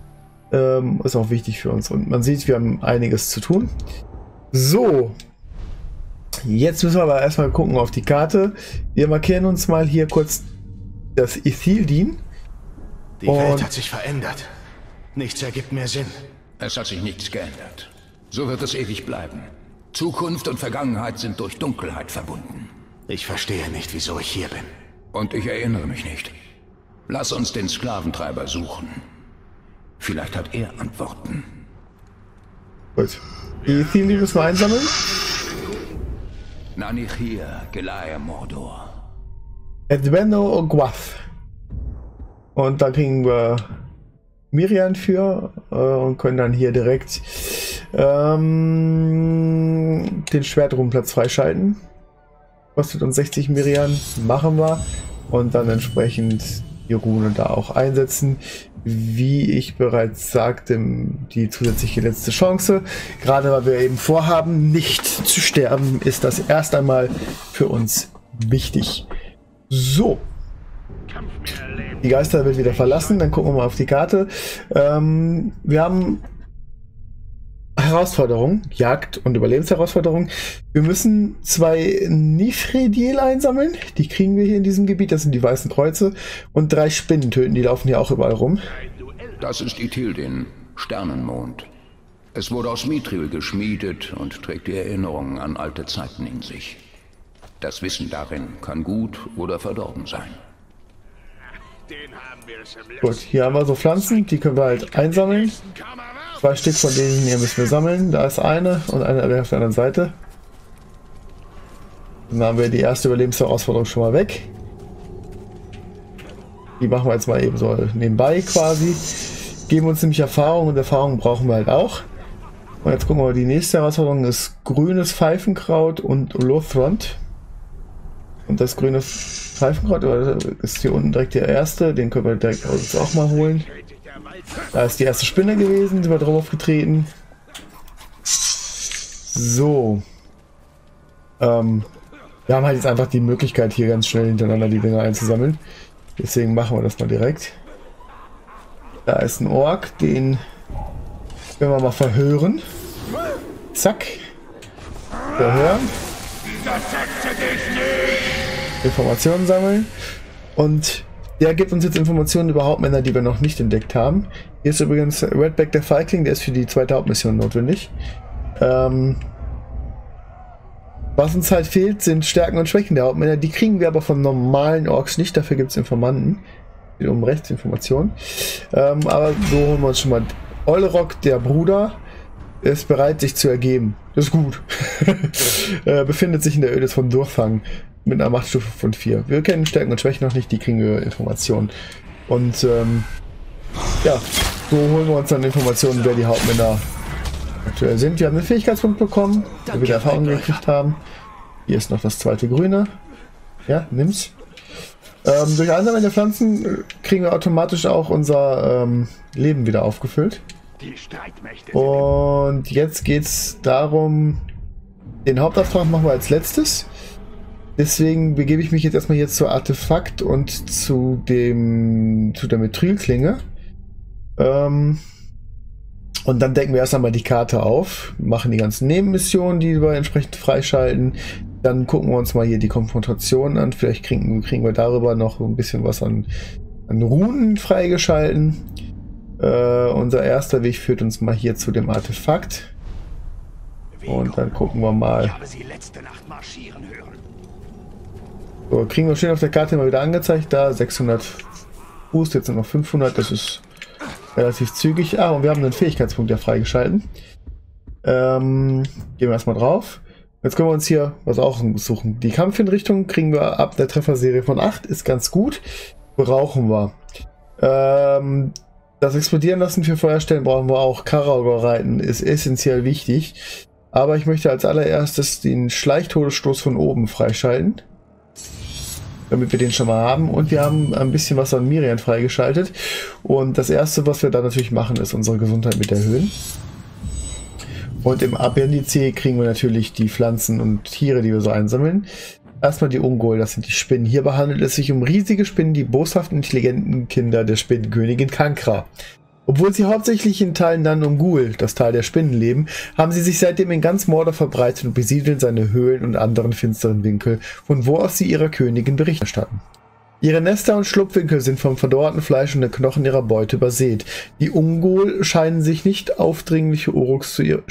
Ist auch wichtig für uns. Und man sieht, wir haben einiges zu tun. So. Jetzt müssen wir aber erstmal gucken auf die Karte. Wir markieren uns mal hier kurz das Ithildin. Die Welt hat sich verändert. Nichts ergibt mehr Sinn. Es hat sich nichts geändert. So wird es ewig bleiben. Zukunft und Vergangenheit sind durch Dunkelheit verbunden. Ich verstehe nicht, wieso ich hier bin. Und ich erinnere mich nicht. Lass uns den Sklaventreiber suchen. Vielleicht hat er Antworten. Gut. Die Ithildin müssen wir einsammeln. Nanichir, Gelaer Mordor. Edweno Ogwath. Und da kriegen wir Mirian für und können dann hier direkt den Schwertrunenplatz freischalten. Kostet uns 60 Mirian, machen wir. Und dann entsprechend die Rune da auch einsetzen. Wie ich bereits sagte, die zusätzliche letzte Chance. Gerade weil wir eben vorhaben, nicht zu sterben, ist das erst einmal für uns wichtig. So. Die Geister wird wieder verlassen, dann gucken wir mal auf die Karte. Wir haben Herausforderungen, Jagd- und Überlebensherausforderungen. Wir müssen 2 Nifredil einsammeln, die kriegen wir hier in diesem Gebiet, das sind die Weißen Kreuze, und 3 Spinnen töten, die laufen hier auch überall rum. Das ist Ithildin, Sternenmond. Es wurde aus Mithril geschmiedet und trägt die Erinnerungen an alte Zeiten in sich. Das Wissen darin kann gut oder verdorben sein. Gut, hier haben wir so Pflanzen, die können wir halt einsammeln. 2 Stück von denen hier müssen wir sammeln. Da ist eine und eine auf der anderen Seite. Dann haben wir die erste Überlebensherausforderung schon mal weg. Die machen wir jetzt mal eben so nebenbei quasi. Geben uns nämlich Erfahrung und Erfahrung brauchen wir halt auch. Und jetzt gucken wir mal, die nächste Herausforderung ist grünes Pfeifenkraut und Lothrond. Und das grüne Pfeifenkraut ist hier unten direkt der erste, den können wir direkt uns auch mal holen. Da ist die erste Spinne gewesen, sind wir drauf getreten. So. Wir haben halt jetzt einfach die Möglichkeit, hier ganz schnell hintereinander die Dinger einzusammeln. Deswegen machen wir das mal direkt. Da ist ein Ork, den können wir mal verhören. Zack. Verhören. Informationen sammeln. Und der gibt uns jetzt Informationen über Hauptmänner, die wir noch nicht entdeckt haben. Hier ist übrigens Redback der Feigling, der ist für die zweite Hauptmission notwendig. Was uns halt fehlt, sind Stärken und Schwächen der Hauptmänner. Die kriegen wir aber von normalen Orks nicht. Dafür gibt es Informanten. Um Rechtsinformationen. Aber so holen wir uns schon mal. Olrock, der Bruder, ist bereit, sich zu ergeben. Das ist gut. Befindet sich in der Ödes von Durchfang mit einer Machtstufe von 4. Wir kennen Stärken und Schwächen noch nicht, die kriegen wir Informationen. Und ja, so holen wir uns dann Informationen, wer die Hauptmänner aktuell sind. Wir haben einen Fähigkeitspunkt bekommen, wo wir Erfahrung gekriegt haben. Hier ist noch das zweite Grüne. Ja, nimm's. Durch Einsammeln der Pflanzen kriegen wir automatisch auch unser Leben wieder aufgefüllt. Und jetzt geht es darum, den Hauptauftrag machen wir als letztes. Deswegen begebe ich mich jetzt erstmal hier zu Artefakt und zu der Mithrilklinge. Und dann decken wir erst einmal die Karte auf, machen die ganzen Nebenmissionen, die wir entsprechend freischalten. Dann gucken wir uns mal hier die Konfrontation an. Vielleicht kriegen wir darüber noch ein bisschen was an Runen freigeschalten. Unser erster Weg führt uns mal hier zu dem Artefakt. Und dann gucken wir mal. So, kriegen wir schön auf der Karte mal wieder angezeigt. Da 600 Fuß, jetzt sind noch 500. Das ist relativ zügig. Und wir haben einen Fähigkeitspunkt ja freigeschalten. Gehen wir erstmal drauf. Jetzt können wir uns hier was auch suchen. Die Kampfhinrichtung kriegen wir ab der Trefferserie von 8. Ist ganz gut. Brauchen wir. Das Explodieren lassen für Feuerstellen brauchen wir auch. Karaugor reiten ist essentiell wichtig. Aber ich möchte als allererstes den Schleichtodesstoß von oben freischalten. Damit wir den schon mal haben. Und wir haben ein bisschen was an Mirian freigeschaltet. Und das erste, was wir da natürlich machen, ist unsere Gesundheit mit erhöhen. Und im Appendice kriegen wir natürlich die Pflanzen und Tiere, die wir so einsammeln. Erstmal die Ungol, das sind die Spinnen. Hierbei handelt es sich um riesige Spinnen, die boshaften, intelligenten Kinder der Spinnenkönigin Kankra. Obwohl sie hauptsächlich in Tal Nan Ungul, das Tal der Spinnen, leben, haben sie sich seitdem in ganz Mordor verbreitet und besiedeln seine Höhlen und anderen finsteren Winkel, von wo aus sie ihrer Königin Bericht erstatten. Ihre Nester und Schlupfwinkel sind vom verdorrten Fleisch und den Knochen ihrer Beute übersät. Die Ungol scheuen sich nicht, aufdringliche Uruks zu ihren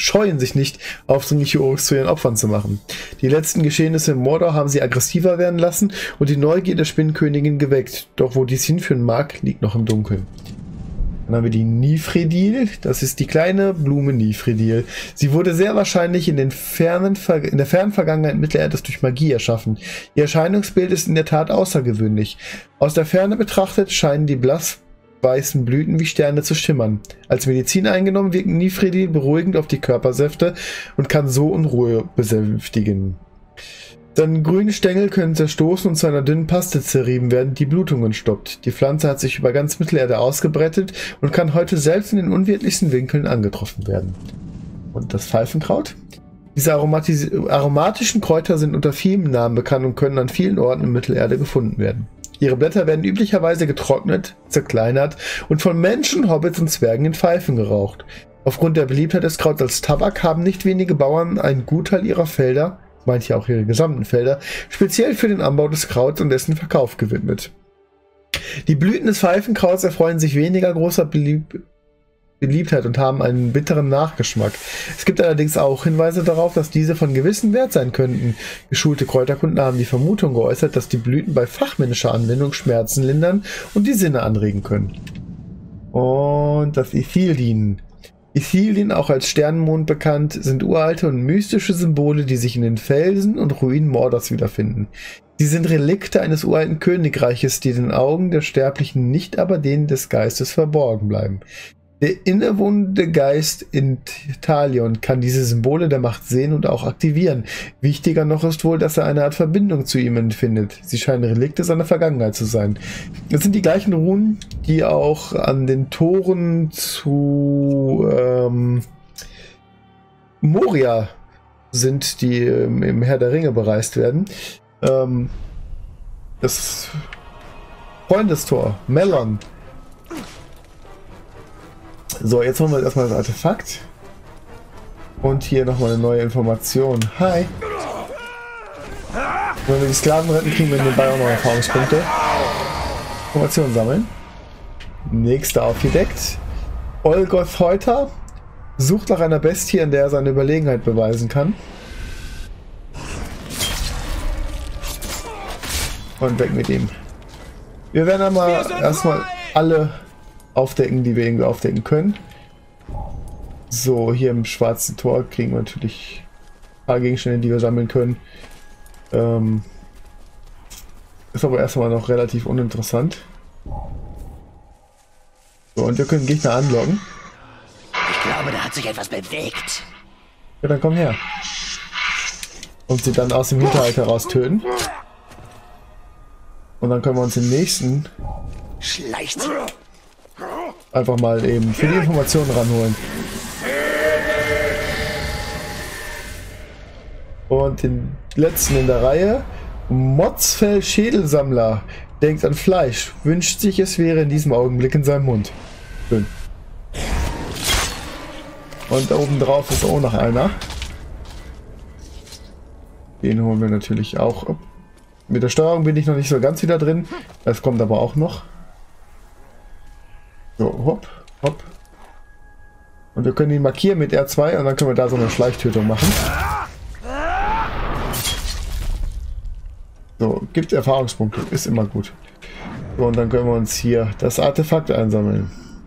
Opfern zu machen. Die letzten Geschehnisse in Mordor haben sie aggressiver werden lassen und die Neugier der Spinnenkönigin geweckt. Doch wo dies hinführen mag, liegt noch im Dunkeln. Dann haben wir die Nifredil. Das ist die kleine Blume Nifredil. Sie wurde sehr wahrscheinlich in der fernen Vergangenheit Mittelerdes durch Magie erschaffen. Ihr Erscheinungsbild ist in der Tat außergewöhnlich. Aus der Ferne betrachtet scheinen die blassweißen Blüten wie Sterne zu schimmern. Als Medizin eingenommen wirken Nifredil beruhigend auf die Körpersäfte und kann so Unruhe besänftigen. Dann grüne Stängel können zerstoßen und zu einer dünnen Paste zerrieben werden, die Blutungen stoppt. Die Pflanze hat sich über ganz Mittelerde ausgebreitet und kann heute selbst in den unwirtlichsten Winkeln angetroffen werden. Und das Pfeifenkraut? Diese aromatischen Kräuter sind unter vielen Namen bekannt und können an vielen Orten in Mittelerde gefunden werden. Ihre Blätter werden üblicherweise getrocknet, zerkleinert und von Menschen, Hobbits und Zwergen in Pfeifen geraucht. Aufgrund der Beliebtheit des Krauts als Tabak haben nicht wenige Bauern einen Gutteil ihrer Felder, manche auch ihre gesamten Felder, speziell für den Anbau des Krauts und dessen Verkauf gewidmet. Die Blüten des Pfeifenkrauts erfreuen sich weniger großer Beliebtheit und haben einen bitteren Nachgeschmack. Es gibt allerdings auch Hinweise darauf, dass diese von gewissem Wert sein könnten. Geschulte Kräuterkunden haben die Vermutung geäußert, dass die Blüten bei fachmännischer Anwendung Schmerzen lindern und die Sinne anregen können. Und das Ithildin. Ithildin, auch als Sternenmond bekannt, sind uralte und mystische Symbole, die sich in den Felsen und Ruinen Mordors wiederfinden. Sie sind Relikte eines uralten Königreiches, die den Augen der Sterblichen nicht, aber denen des Geistes verborgen bleiben. Der innewohnende Geist in Talion kann diese Symbole der Macht sehen und auch aktivieren. Wichtiger noch ist wohl, dass er eine Art Verbindung zu ihm empfindet. Sie scheinen Relikte seiner Vergangenheit zu sein. Das sind die gleichen Runen, die auch an den Toren zu Moria sind, die im Herr der Ringe bereist werden. Das Freundestor, Melon. So, jetzt holen wir erstmal das Artefakt. Und hier nochmal eine neue Information. Hi. Wenn wir die Sklaven retten, kriegen wir nebenbei auch noch Erfahrungspunkte. Informationen sammeln. Nächste aufgedeckt. Olgoth Heuter sucht nach einer Bestie, an der er seine Überlegenheit beweisen kann. Und weg mit ihm. Wir werden aber erstmal alle aufdecken, die wir irgendwie aufdecken können. So, hier im schwarzen Tor kriegen wir natürlich ein paar Gegenstände, die wir sammeln können. Ist aber erstmal noch relativ uninteressant. So, und wir können Gegner anlocken. Ich glaube, da hat sich etwas bewegt. Ja, dann komm her. Und sie dann aus dem Hinterhalt heraus töten. Und dann können wir uns den nächsten einfach mal eben für die Informationen ranholen. Und den letzten in der Reihe, Motzfell Schädelsammler, denkt an Fleisch, wünscht sich, es wäre in diesem Augenblick in seinem Mund. Schön. Und da oben drauf ist auch noch einer. Den holen wir natürlich auch. Mit der Steuerung bin ich noch nicht so ganz wieder drin. Das kommt aber auch noch. So, hopp, hopp. Und wir können ihn markieren mit R2 und dann können wir da so eine Schleichtötung machen. So, gibt Erfahrungspunkte, ist immer gut. So, und dann können wir uns hier das Artefakt einsammeln.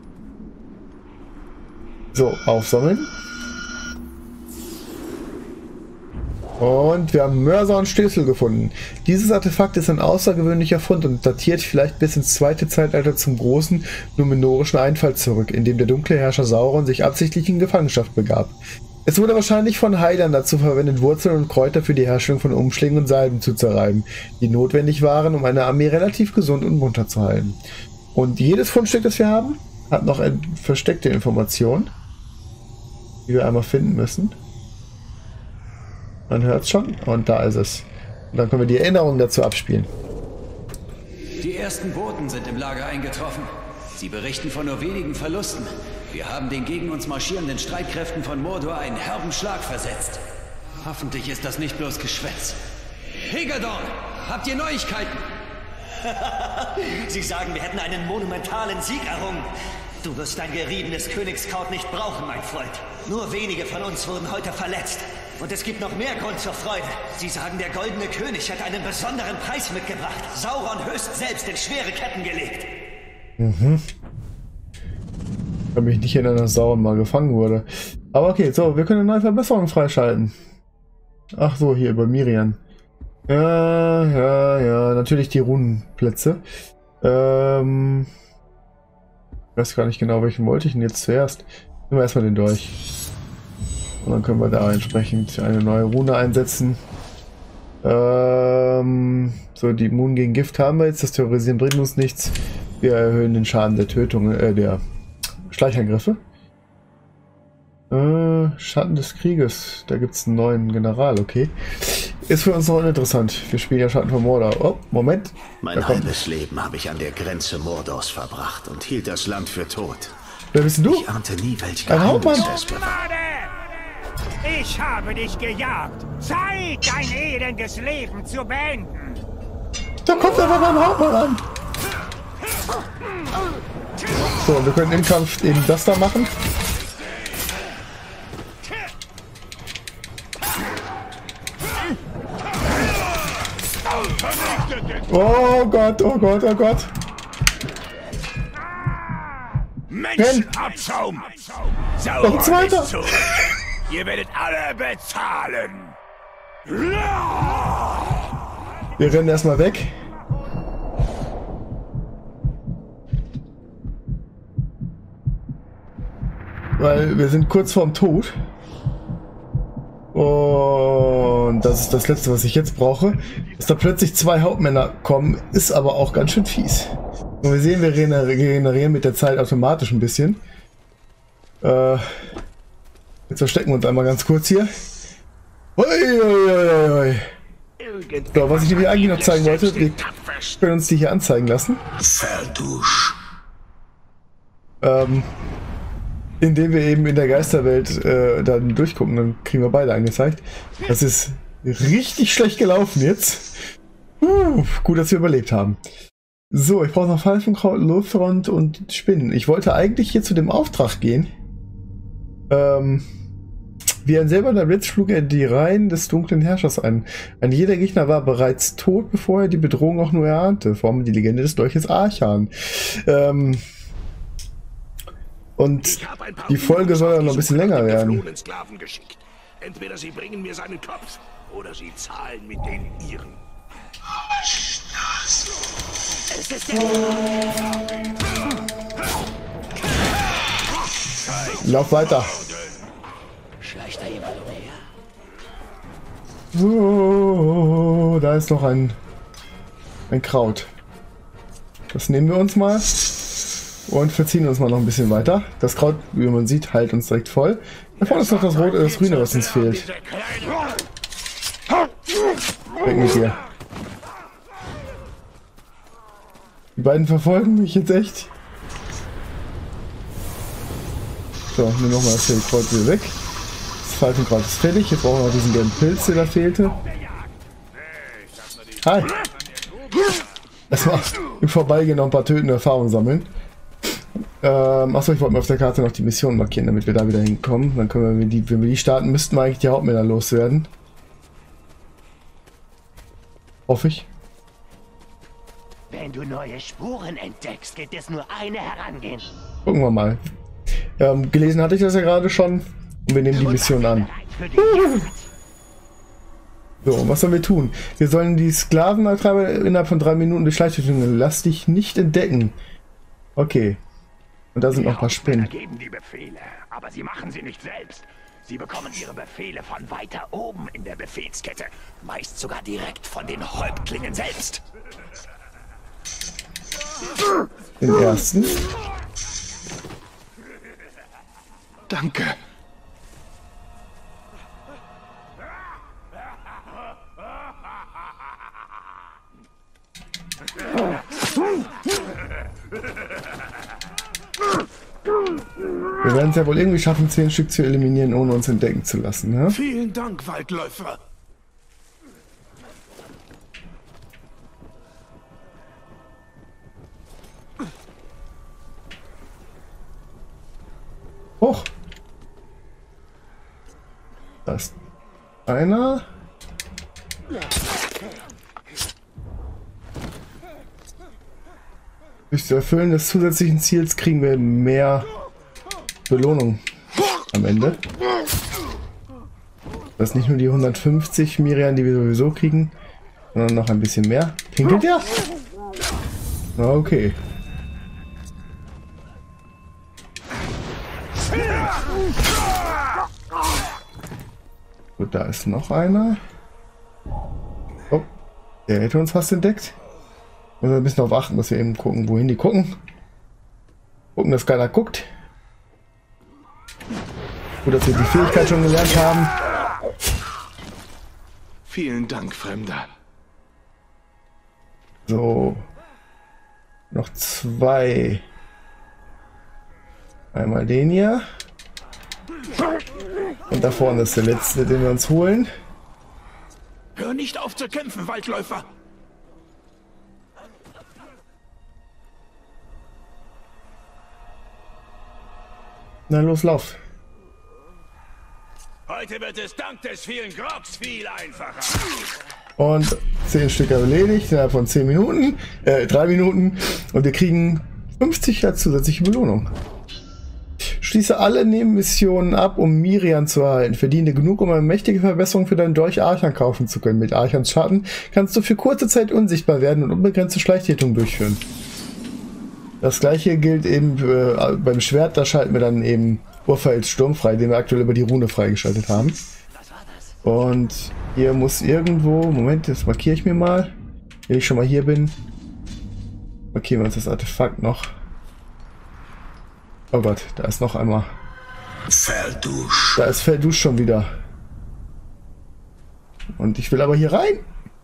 So, aufsammeln. Und wir haben Mörser und Stößel gefunden. Dieses Artefakt ist ein außergewöhnlicher Fund und datiert vielleicht bis ins zweite Zeitalter zum großen numenorischen Einfall zurück, in dem der dunkle Herrscher Sauron sich absichtlich in Gefangenschaft begab. Es wurde wahrscheinlich von Heilern dazu verwendet, Wurzeln und Kräuter für die Herstellung von Umschlägen und Salben zuzureiben, die notwendig waren, um eine Armee relativ gesund und munter zu halten. Und jedes Fundstück, das wir haben, hat noch eine versteckte Information, die wir einmal finden müssen. Man hört es schon. Und da ist es. Und dann können wir die Erinnerungen dazu abspielen. Die ersten Boten sind im Lager eingetroffen. Sie berichten von nur wenigen Verlusten. Wir haben den gegen uns marschierenden Streitkräften von Mordor einen herben Schlag versetzt. Hoffentlich ist das nicht bloß Geschwätz. Hegerdorn, habt ihr Neuigkeiten? Sie sagen, wir hätten einen monumentalen Sieg errungen. Du wirst dein geriebenes Königskraut nicht brauchen, mein Freund. Nur wenige von uns wurden heute verletzt. Und es gibt noch mehr Grund zur Freude. Sie sagen, der Goldene König hat einen besonderen Preis mitgebracht. Sauron höchst selbst in schwere Ketten gelegt. Mhm. Ich kann mich nicht erinnern, dass Sauron mal gefangen wurde. Aber okay, so, wir können eine neue Verbesserung freischalten. Ach so, hier über Mirian. Ja, natürlich die Runenplätze. Ich weiß gar nicht genau, welchen wollte ich denn jetzt zuerst. Nehmen wir erstmal den Dolch. Und dann können wir da entsprechend eine neue Rune einsetzen. So, die Immun gegen Gift haben wir jetzt. Das Terrorisieren bringt uns nichts. Wir erhöhen den Schaden der Tötung, der Schleichangriffe. Schatten des Krieges. Da gibt es einen neuen General, okay. Ist für uns noch uninteressant. Wir spielen ja Schatten von Mordor. Oh, Moment. Mein halbes Leben habe ich an der Grenze Mordors verbracht und hielt das Land für tot. Wer bist du? Ich ahnte nie, welch ein Hauptmann. Ich habe dich gejagt. Zeit, dein elendes Leben zu beenden. Da kommt aber beim Hauptmann an. So, wir können im Kampf eben das da machen. Oh Gott, oh Gott, oh Gott. Menschenabschaum! Noch ein zweiter! Ihr werdet alle bezahlen! Wir rennen erstmal weg. weil wir sind kurz vorm Tod. Und das ist das Letzte, was ich jetzt brauche. Dass da plötzlich 2 Hauptmänner kommen, ist aber auch ganz schön fies. Und wir sehen, wir regenerieren mit der Zeit automatisch ein bisschen. Jetzt verstecken wir uns einmal ganz kurz hier. So, was ich dir eigentlich noch zeigen wollte, wir können uns die hier anzeigen lassen. Indem wir eben in der Geisterwelt dann durchgucken, dann kriegen wir beide angezeigt. Das ist richtig schlecht gelaufen jetzt. Gut, dass wir überlebt haben. So, ich brauche noch Pfeifenkraut, Luftfront und Spinnen. Ich wollte eigentlich hier zu dem Auftrag gehen. Wie ein silberner Blitz schlug er die Reihen des dunklen Herrschers ein. Ein jeder Gegner war bereits tot, bevor er die Bedrohung auch nur erahnte. Formen die Legende des Dolches Archan. Und die Folge soll ja noch ein bisschen länger werden. Entweder sie bringen mir seinen Kopf oder sie zahlen mit den ihren. Es ist Lauf weiter. Schleicht da jemand umher? So, da ist noch ein Kraut. Das nehmen wir uns mal und verziehen uns mal noch ein bisschen weiter. Das Kraut, wie man sieht, heilt uns direkt voll. Da vorne ist noch das Rote, das Grüne, was uns fehlt. Weg mit dir. Die beiden verfolgen mich jetzt echt. So, nimm nochmal das Kraut wieder weg. Das Pfeifenkraut ist fertig. Jetzt brauchen wir noch diesen gelben Pilz, der da fehlte. Hi! Erstmal im Vorbeigehen noch ein paar tötende Erfahrungen sammeln. Achso, ich wollte mal auf der Karte noch die Mission markieren, damit wir da wieder hinkommen. Dann können wir wenn wir die starten, müssten wir eigentlich die Hauptmänner loswerden. Hoffe ich. Wenn du neue Spuren entdeckst, gibt es nur eine Herangehen. Gucken wir mal. Gelesen hatte ich das ja gerade schon. Und wir nehmen die Mission an. So, was sollen wir tun? Wir sollen die Sklaventreiber innerhalb von 3 Minuten durch Schleichtötungen. Lass dich nicht entdecken. Okay. Und da sind noch ein paar Spinnen. Geben die Befehle, aber sie machen sie nicht selbst. Sie bekommen ihre Befehle von weiter oben in der Befehlskette. Meist sogar direkt von den Häuptlingen selbst. Den ersten. Danke. Wir werden es ja wohl irgendwie schaffen, 10 Stück zu eliminieren, ohne uns entdecken zu lassen. Ne? Vielen Dank, Waldläufer. Hoch. Da ist einer. Durch das Erfüllen des zusätzlichen Ziels kriegen wir mehr Belohnung am Ende. Das ist nicht nur die 150 Mirian, die wir sowieso kriegen, sondern noch ein bisschen mehr. Pinkelt der? Okay. Gut, da ist noch einer. Oh, der hätte uns fast entdeckt. Müssen wir ein bisschen darauf achten, dass wir eben gucken, wohin die gucken. Gucken, dass keiner guckt. Gut, dass wir die Fähigkeit schon gelernt haben. Vielen Dank, Fremder. So. Noch 2. Einmal den hier. Und da vorne ist der letzte, den wir uns holen. Hör nicht auf zu kämpfen, Waldläufer. Na los, lauf. Heute wird es dank des vielen Grogs viel einfacher. Und 10 Stück erledigt innerhalb von 10 Minuten. 3 Minuten. Und wir kriegen 50 zusätzliche Belohnung. Schließe alle Nebenmissionen ab, um Mirian zu erhalten. Verdiene genug, um eine mächtige Verbesserung für deinen Dolch Archan kaufen zu können. Mit Archans Schatten kannst du für kurze Zeit unsichtbar werden und unbegrenzte Schleichtätungen durchführen. Das gleiche gilt eben beim Schwert, da schalten wir dann eben Urfeld sturmfrei, den wir aktuell über die Rune freigeschaltet haben. Und hier muss irgendwo, Moment, das markiere ich mir mal, wenn ich schon mal hier bin. Markieren wir uns das Artefakt noch. Oh Gott, da ist noch einmal. Verdusch. Da ist Verdusch schon wieder. Und ich will aber hier rein.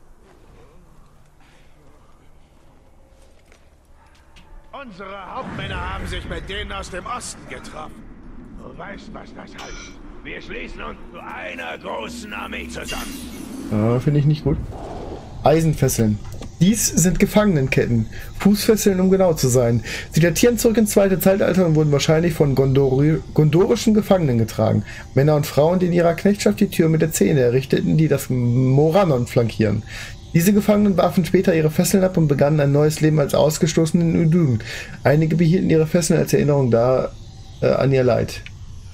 Unsere Hauptmänner haben sich mit denen aus dem Osten getroffen. Du weißt, was das heißt. Wir schließen uns zu einer großen Armee zusammen. Finde ich nicht gut. Eisenfesseln. Dies sind Gefangenenketten. Fußfesseln, um genau zu sein. Sie datieren zurück ins zweite Zeitalter und wurden wahrscheinlich von gondorischen Gefangenen getragen. Männer und Frauen, die in ihrer Knechtschaft die Tür mit der Zähne errichteten, die das Morannon flankieren. Diese Gefangenen warfen später ihre Fesseln ab und begannen ein neues Leben als Ausgestoßene in Udun. Einige behielten ihre Fesseln als Erinnerung an ihr Leid.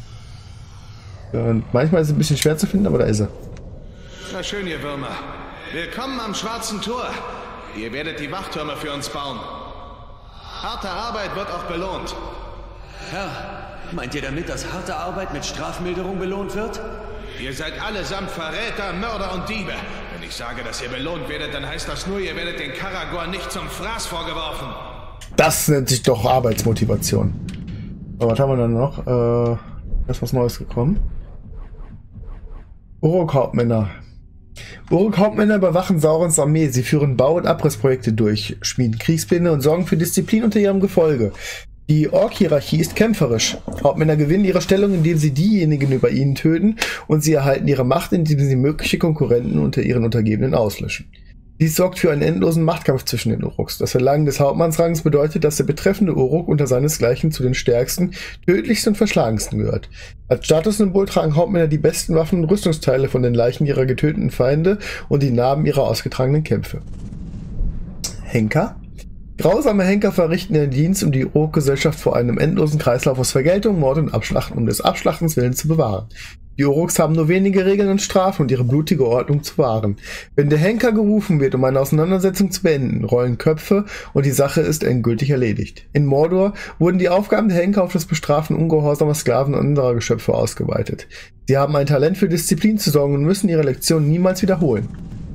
Und manchmal ist es ein bisschen schwer zu finden, aber da ist er. Na schön, ihr Würmer. Willkommen am Schwarzen Tor. Ihr werdet die Wachtürme für uns bauen. Harte Arbeit wird auch belohnt. Herr, meint ihr damit, dass harte Arbeit mit Strafmilderung belohnt wird? Ihr seid allesamt Verräter, Mörder und Diebe. Wenn ich sage, dass ihr belohnt werdet, dann heißt das nur, ihr werdet den Karagor nicht zum Fraß vorgeworfen. Das nennt sich doch Arbeitsmotivation. Aber was haben wir dann noch? Ist was Neues gekommen. Uruk-Hauptmänner. Uruk-Hauptmänner überwachen Saurons Armee. Sie führen Bau- und Abrissprojekte durch, schmieden Kriegspläne und sorgen für Disziplin unter ihrem Gefolge. Die Ork-Hierarchie ist kämpferisch. Hauptmänner gewinnen ihre Stellung, indem sie diejenigen über ihnen töten, und sie erhalten ihre Macht, indem sie mögliche Konkurrenten unter ihren Untergebenen auslöschen. Dies sorgt für einen endlosen Machtkampf zwischen den Uruks. Das Erlangen des Hauptmannsrangs bedeutet, dass der betreffende Uruk unter seinesgleichen zu den stärksten, tödlichsten und verschlagensten gehört. Als Statussymbol tragen Hauptmänner die besten Waffen und Rüstungsteile von den Leichen ihrer getöteten Feinde und die Narben ihrer ausgetragenen Kämpfe. Henker? Grausame Henker verrichten ihren Dienst, um die Uruk-Gesellschaft vor einem endlosen Kreislauf aus Vergeltung, Mord und Abschlachten um des Abschlachtens willen zu bewahren. Die Uruks haben nur wenige Regeln und Strafen und ihre blutige Ordnung zu wahren. Wenn der Henker gerufen wird, um eine Auseinandersetzung zu beenden, rollen Köpfe und die Sache ist endgültig erledigt. In Mordor wurden die Aufgaben der Henker auf das Bestrafen ungehorsamer Sklaven und anderer Geschöpfe ausgeweitet. Sie haben ein Talent für Disziplin zu sorgen und müssen ihre Lektionen niemals wiederholen.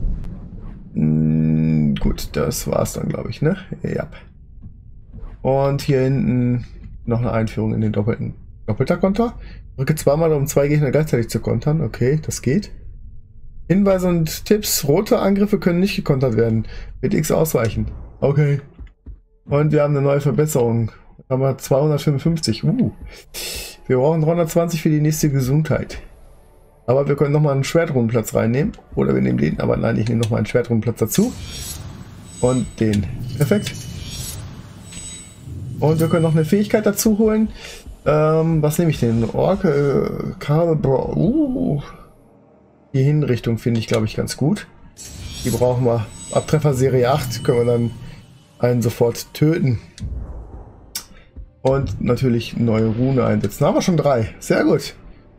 Gut, das war's dann, glaube ich, ne? Ja. Und hier hinten noch eine Einführung in den doppelter Konter. Drücke zweimal, um 2 Gegner gleichzeitig zu kontern. Okay, das geht. Hinweise und Tipps. Rote Angriffe können nicht gekontert werden. Mit X ausweichen. Okay. Und wir haben eine neue Verbesserung. Da haben wir 255. Wir brauchen 320 für die nächste Gesundheit. Aber wir können nochmal einen Schwertrundenplatz reinnehmen. Oder wir nehmen den. Aber nein, ich nehme nochmal einen Schwertrundenplatz dazu. Und den. Perfekt. Und wir können noch eine Fähigkeit dazu holen. Was nehme ich denn? Ork, die Hinrichtung finde ich, glaube ich, ganz gut. Die brauchen wir. Ab Treffer Serie 8 können wir dann einen sofort töten. Und natürlich neue Rune einsetzen. Da haben wir schon 3. Sehr gut.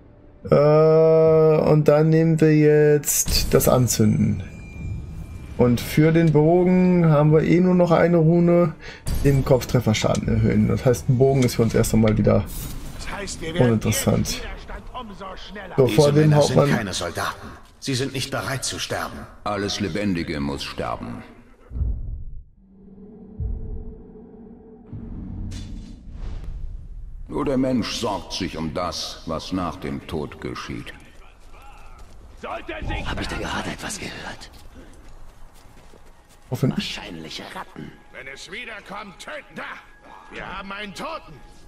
Und dann nehmen wir jetzt das Anzünden. Und für den Bogen haben wir eh nur noch eine Rune, den Kopftrefferschaden erhöhen. Das heißt, ein Bogen ist für uns erst einmal wieder uninteressant. So, vor dem Hauptmann. Sind keine Soldaten. Sie sind nicht bereit zu sterben. Alles Lebendige muss sterben. Nur der Mensch sorgt sich um das, was nach dem Tod geschieht. Habe ich da gerade etwas gehört? Wahrscheinliche Ratten. Wenn es wiederkommt, töten. Da! Wir haben einen Toten.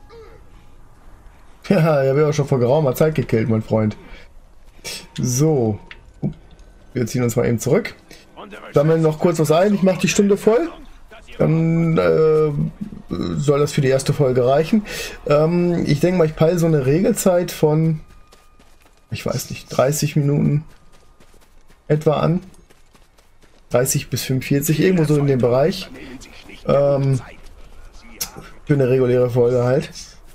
Ja, er wird auch schon vor geraumer Zeit gekillt, mein Freund. So. Wir ziehen uns mal eben zurück. Sammeln noch kurz was ein. Ich mache die Stunde voll. Dann soll das für die erste Folge reichen. Ich denke mal, ich peile so eine Regelzeit von, ich weiß nicht, 30 Minuten etwa an. 30 bis 45, irgendwo so in dem Bereich. Für eine reguläre Folge halt.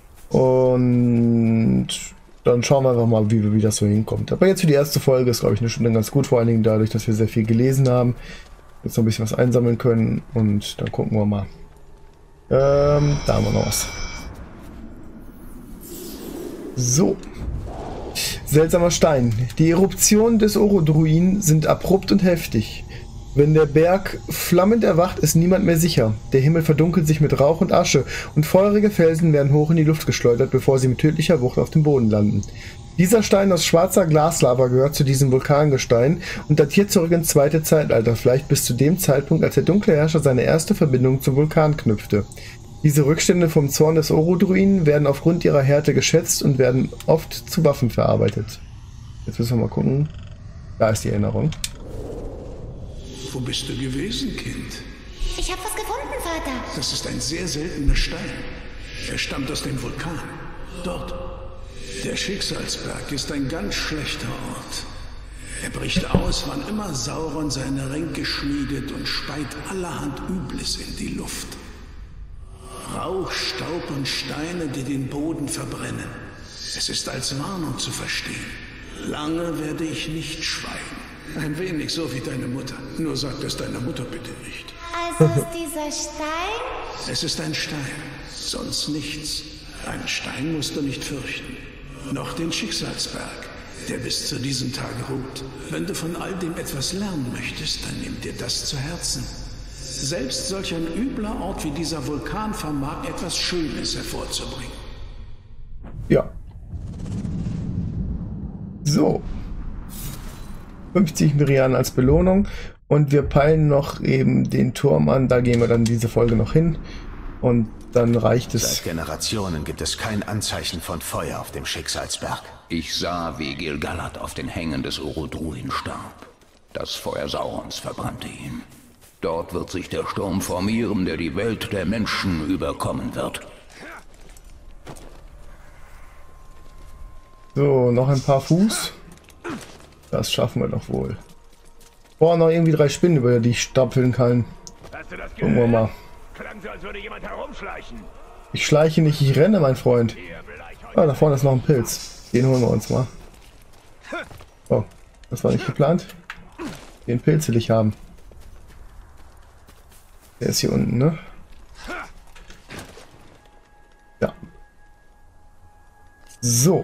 Und dann schauen wir einfach mal, wie das so hinkommt. Aber jetzt für die erste Folge ist, glaube ich, eine Stunde ganz gut. Vor allen Dingen dadurch, dass wir sehr viel gelesen haben. Jetzt noch ein bisschen was einsammeln können. Und dann gucken wir mal. Da haben wir noch was. So. Seltsamer Stein. Die Eruptionen des Orodruin sind abrupt und heftig. Wenn der Berg flammend erwacht, ist niemand mehr sicher. Der Himmel verdunkelt sich mit Rauch und Asche und feurige Felsen werden hoch in die Luft geschleudert, bevor sie mit tödlicher Wucht auf dem Boden landen. Dieser Stein aus schwarzer Glaslava gehört zu diesem Vulkangestein und datiert zurück ins zweite Zeitalter, vielleicht bis zu dem Zeitpunkt, als der dunkle Herrscher seine erste Verbindung zum Vulkan knüpfte. Diese Rückstände vom Zorn des Orodruin werden aufgrund ihrer Härte geschätzt und werden oft zu Waffen verarbeitet. Jetzt müssen wir mal gucken. Da ist die Erinnerung. Wo bist du gewesen, Kind? Ich habe was gefunden, Vater. Das ist ein sehr seltener Stein. Er stammt aus dem Vulkan. Dort. Der Schicksalsberg ist ein ganz schlechter Ort. Er bricht aus, wann immer Sauron seine Ränke schmiedet und speit allerhand Übles in die Luft. Rauch, Staub und Steine, die den Boden verbrennen. Es ist als Warnung zu verstehen. Lange werde ich nicht schweigen. Ein wenig so wie deine Mutter. Nur sag das deiner Mutter bitte nicht. Also ist dieser Stein? Es ist ein Stein, sonst nichts. Einen Stein musst du nicht fürchten. Noch den Schicksalsberg, der bis zu diesem Tag ruht. Wenn du von all dem etwas lernen möchtest, dann nimm dir das zu Herzen. Selbst solch ein übler Ort wie dieser Vulkan vermag etwas Schönes hervorzubringen. Ja. So. 50 Mirianen als Belohnung. Und wir peilen noch eben den Turm an. Da gehen wir dann diese Folge noch hin. Und dann reicht es. Seit Generationen gibt es kein Anzeichen von Feuer auf dem Schicksalsberg. Ich sah, wie Gil-galad auf den Hängen des Orodruin starb. Das Feuer Saurons verbrannte ihn. Dort wird sich der Sturm formieren, der die Welt der Menschen überkommen wird. So, noch ein paar Fuß. Das schaffen wir doch wohl. Boah, noch irgendwie 3 Spinnen, über die ich stapeln kann. Gucken wir mal. Ich schleiche nicht, ich renne, mein Freund. Ah, da vorne ist noch ein Pilz. Den holen wir uns mal. Oh, das war nicht geplant. Den Pilz will ich haben. Der ist hier unten, ne? Ja. So.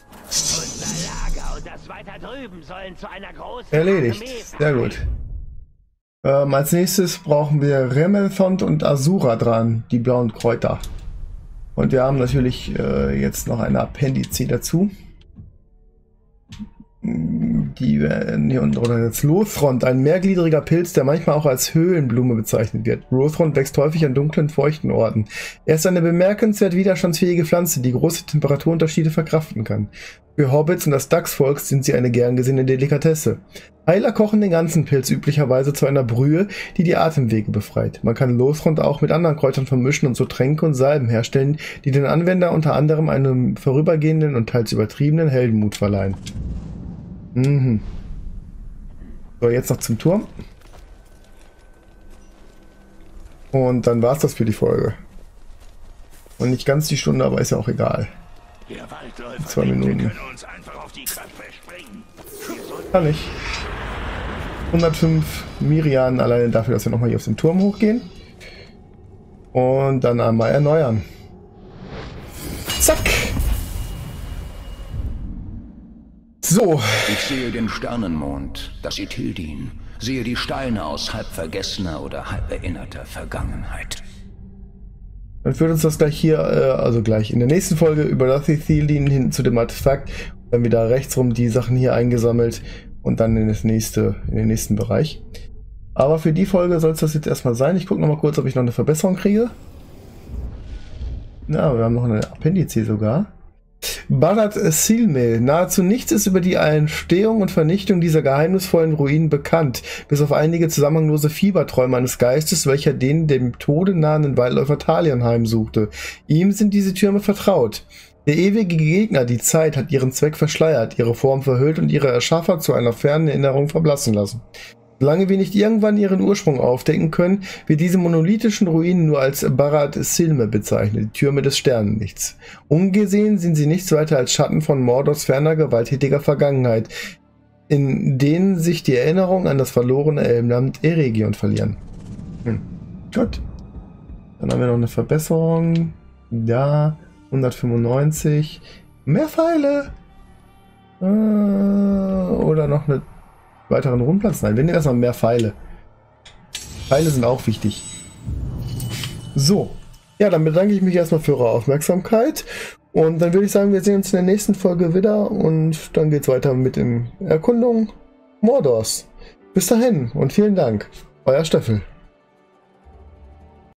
Erledigt. Sehr gut. Als nächstes brauchen wir Remelthond und Azura dran, die blauen Kräuter. Und wir haben natürlich jetzt noch eine Appendice dazu. Die werden hier unten drunter jetzt Lothrond, ein mehrgliedriger Pilz, der manchmal auch als Höhlenblume bezeichnet wird. Lothrond wächst häufig an dunklen, feuchten Orten. Er ist eine bemerkenswert widerstandsfähige Pflanze, die große Temperaturunterschiede verkraften kann. Für Hobbits und das Dachsvolk sind sie eine gern gesehene Delikatesse. Heiler kochen den ganzen Pilz üblicherweise zu einer Brühe, die die Atemwege befreit. Man kann Lothrond auch mit anderen Kräutern vermischen und so Tränke und Salben herstellen, die den Anwender unter anderem einen vorübergehenden und teils übertriebenen Heldenmut verleihen. Mhm. So, jetzt noch zum Turm. Und dann war es das für die Folge. Und nicht ganz die Stunde, aber ist ja auch egal. 2 Minuten. Kann ich. 105 Mirianen alleine dafür, dass wir nochmal hier auf den Turm hochgehen. Und dann einmal erneuern. Zack! So. Ich sehe den Sternenmond, das Ithildin. Sehe die Steine aus halb vergessener oder halb erinnerter Vergangenheit. Dann führt uns das gleich hier, also gleich in der nächsten Folge über das Ithildin hin zu dem Artefakt. Dann wieder rechtsrum die Sachen hier eingesammelt und dann in den nächsten Bereich. Aber für die Folge soll es das jetzt erstmal sein. Ich gucke nochmal kurz, ob ich noch eine Verbesserung kriege. Ja, wir haben noch eine Appendice sogar. Barad-Silmel. Nahezu nichts ist über die Entstehung und Vernichtung dieser geheimnisvollen Ruinen bekannt, bis auf einige zusammenhanglose Fieberträume eines Geistes, welcher den dem Tode nahenden Waldläufer Talion heimsuchte. Ihm sind diese Türme vertraut. Der ewige Gegner, die Zeit, hat ihren Zweck verschleiert, ihre Form verhüllt und ihre Erschaffer zu einer fernen Erinnerung verblassen lassen. Solange wir nicht irgendwann ihren Ursprung aufdecken können, wird diese monolithischen Ruinen nur als Barad-Silmel bezeichnet, die Türme des Sternenlichts. Ungesehen sind sie nichts weiter als Schatten von Mordors ferner, gewalttätiger Vergangenheit, in denen sich die Erinnerung an das verlorene Elbenland Eregion verlieren. Gut. Dann haben wir noch eine Verbesserung. Da, 195. Mehr Pfeile. Oder noch einen weiteren Rundplatz. Nein, wir nehmen erstmal mehr Pfeile. Pfeile sind auch wichtig. So. Ja, dann bedanke ich mich erstmal für eure Aufmerksamkeit. Und dann würde ich sagen, wir sehen uns in der nächsten Folge wieder. Und dann geht es weiter mit der Erkundung Mordors. Bis dahin und vielen Dank. Euer Stöffel.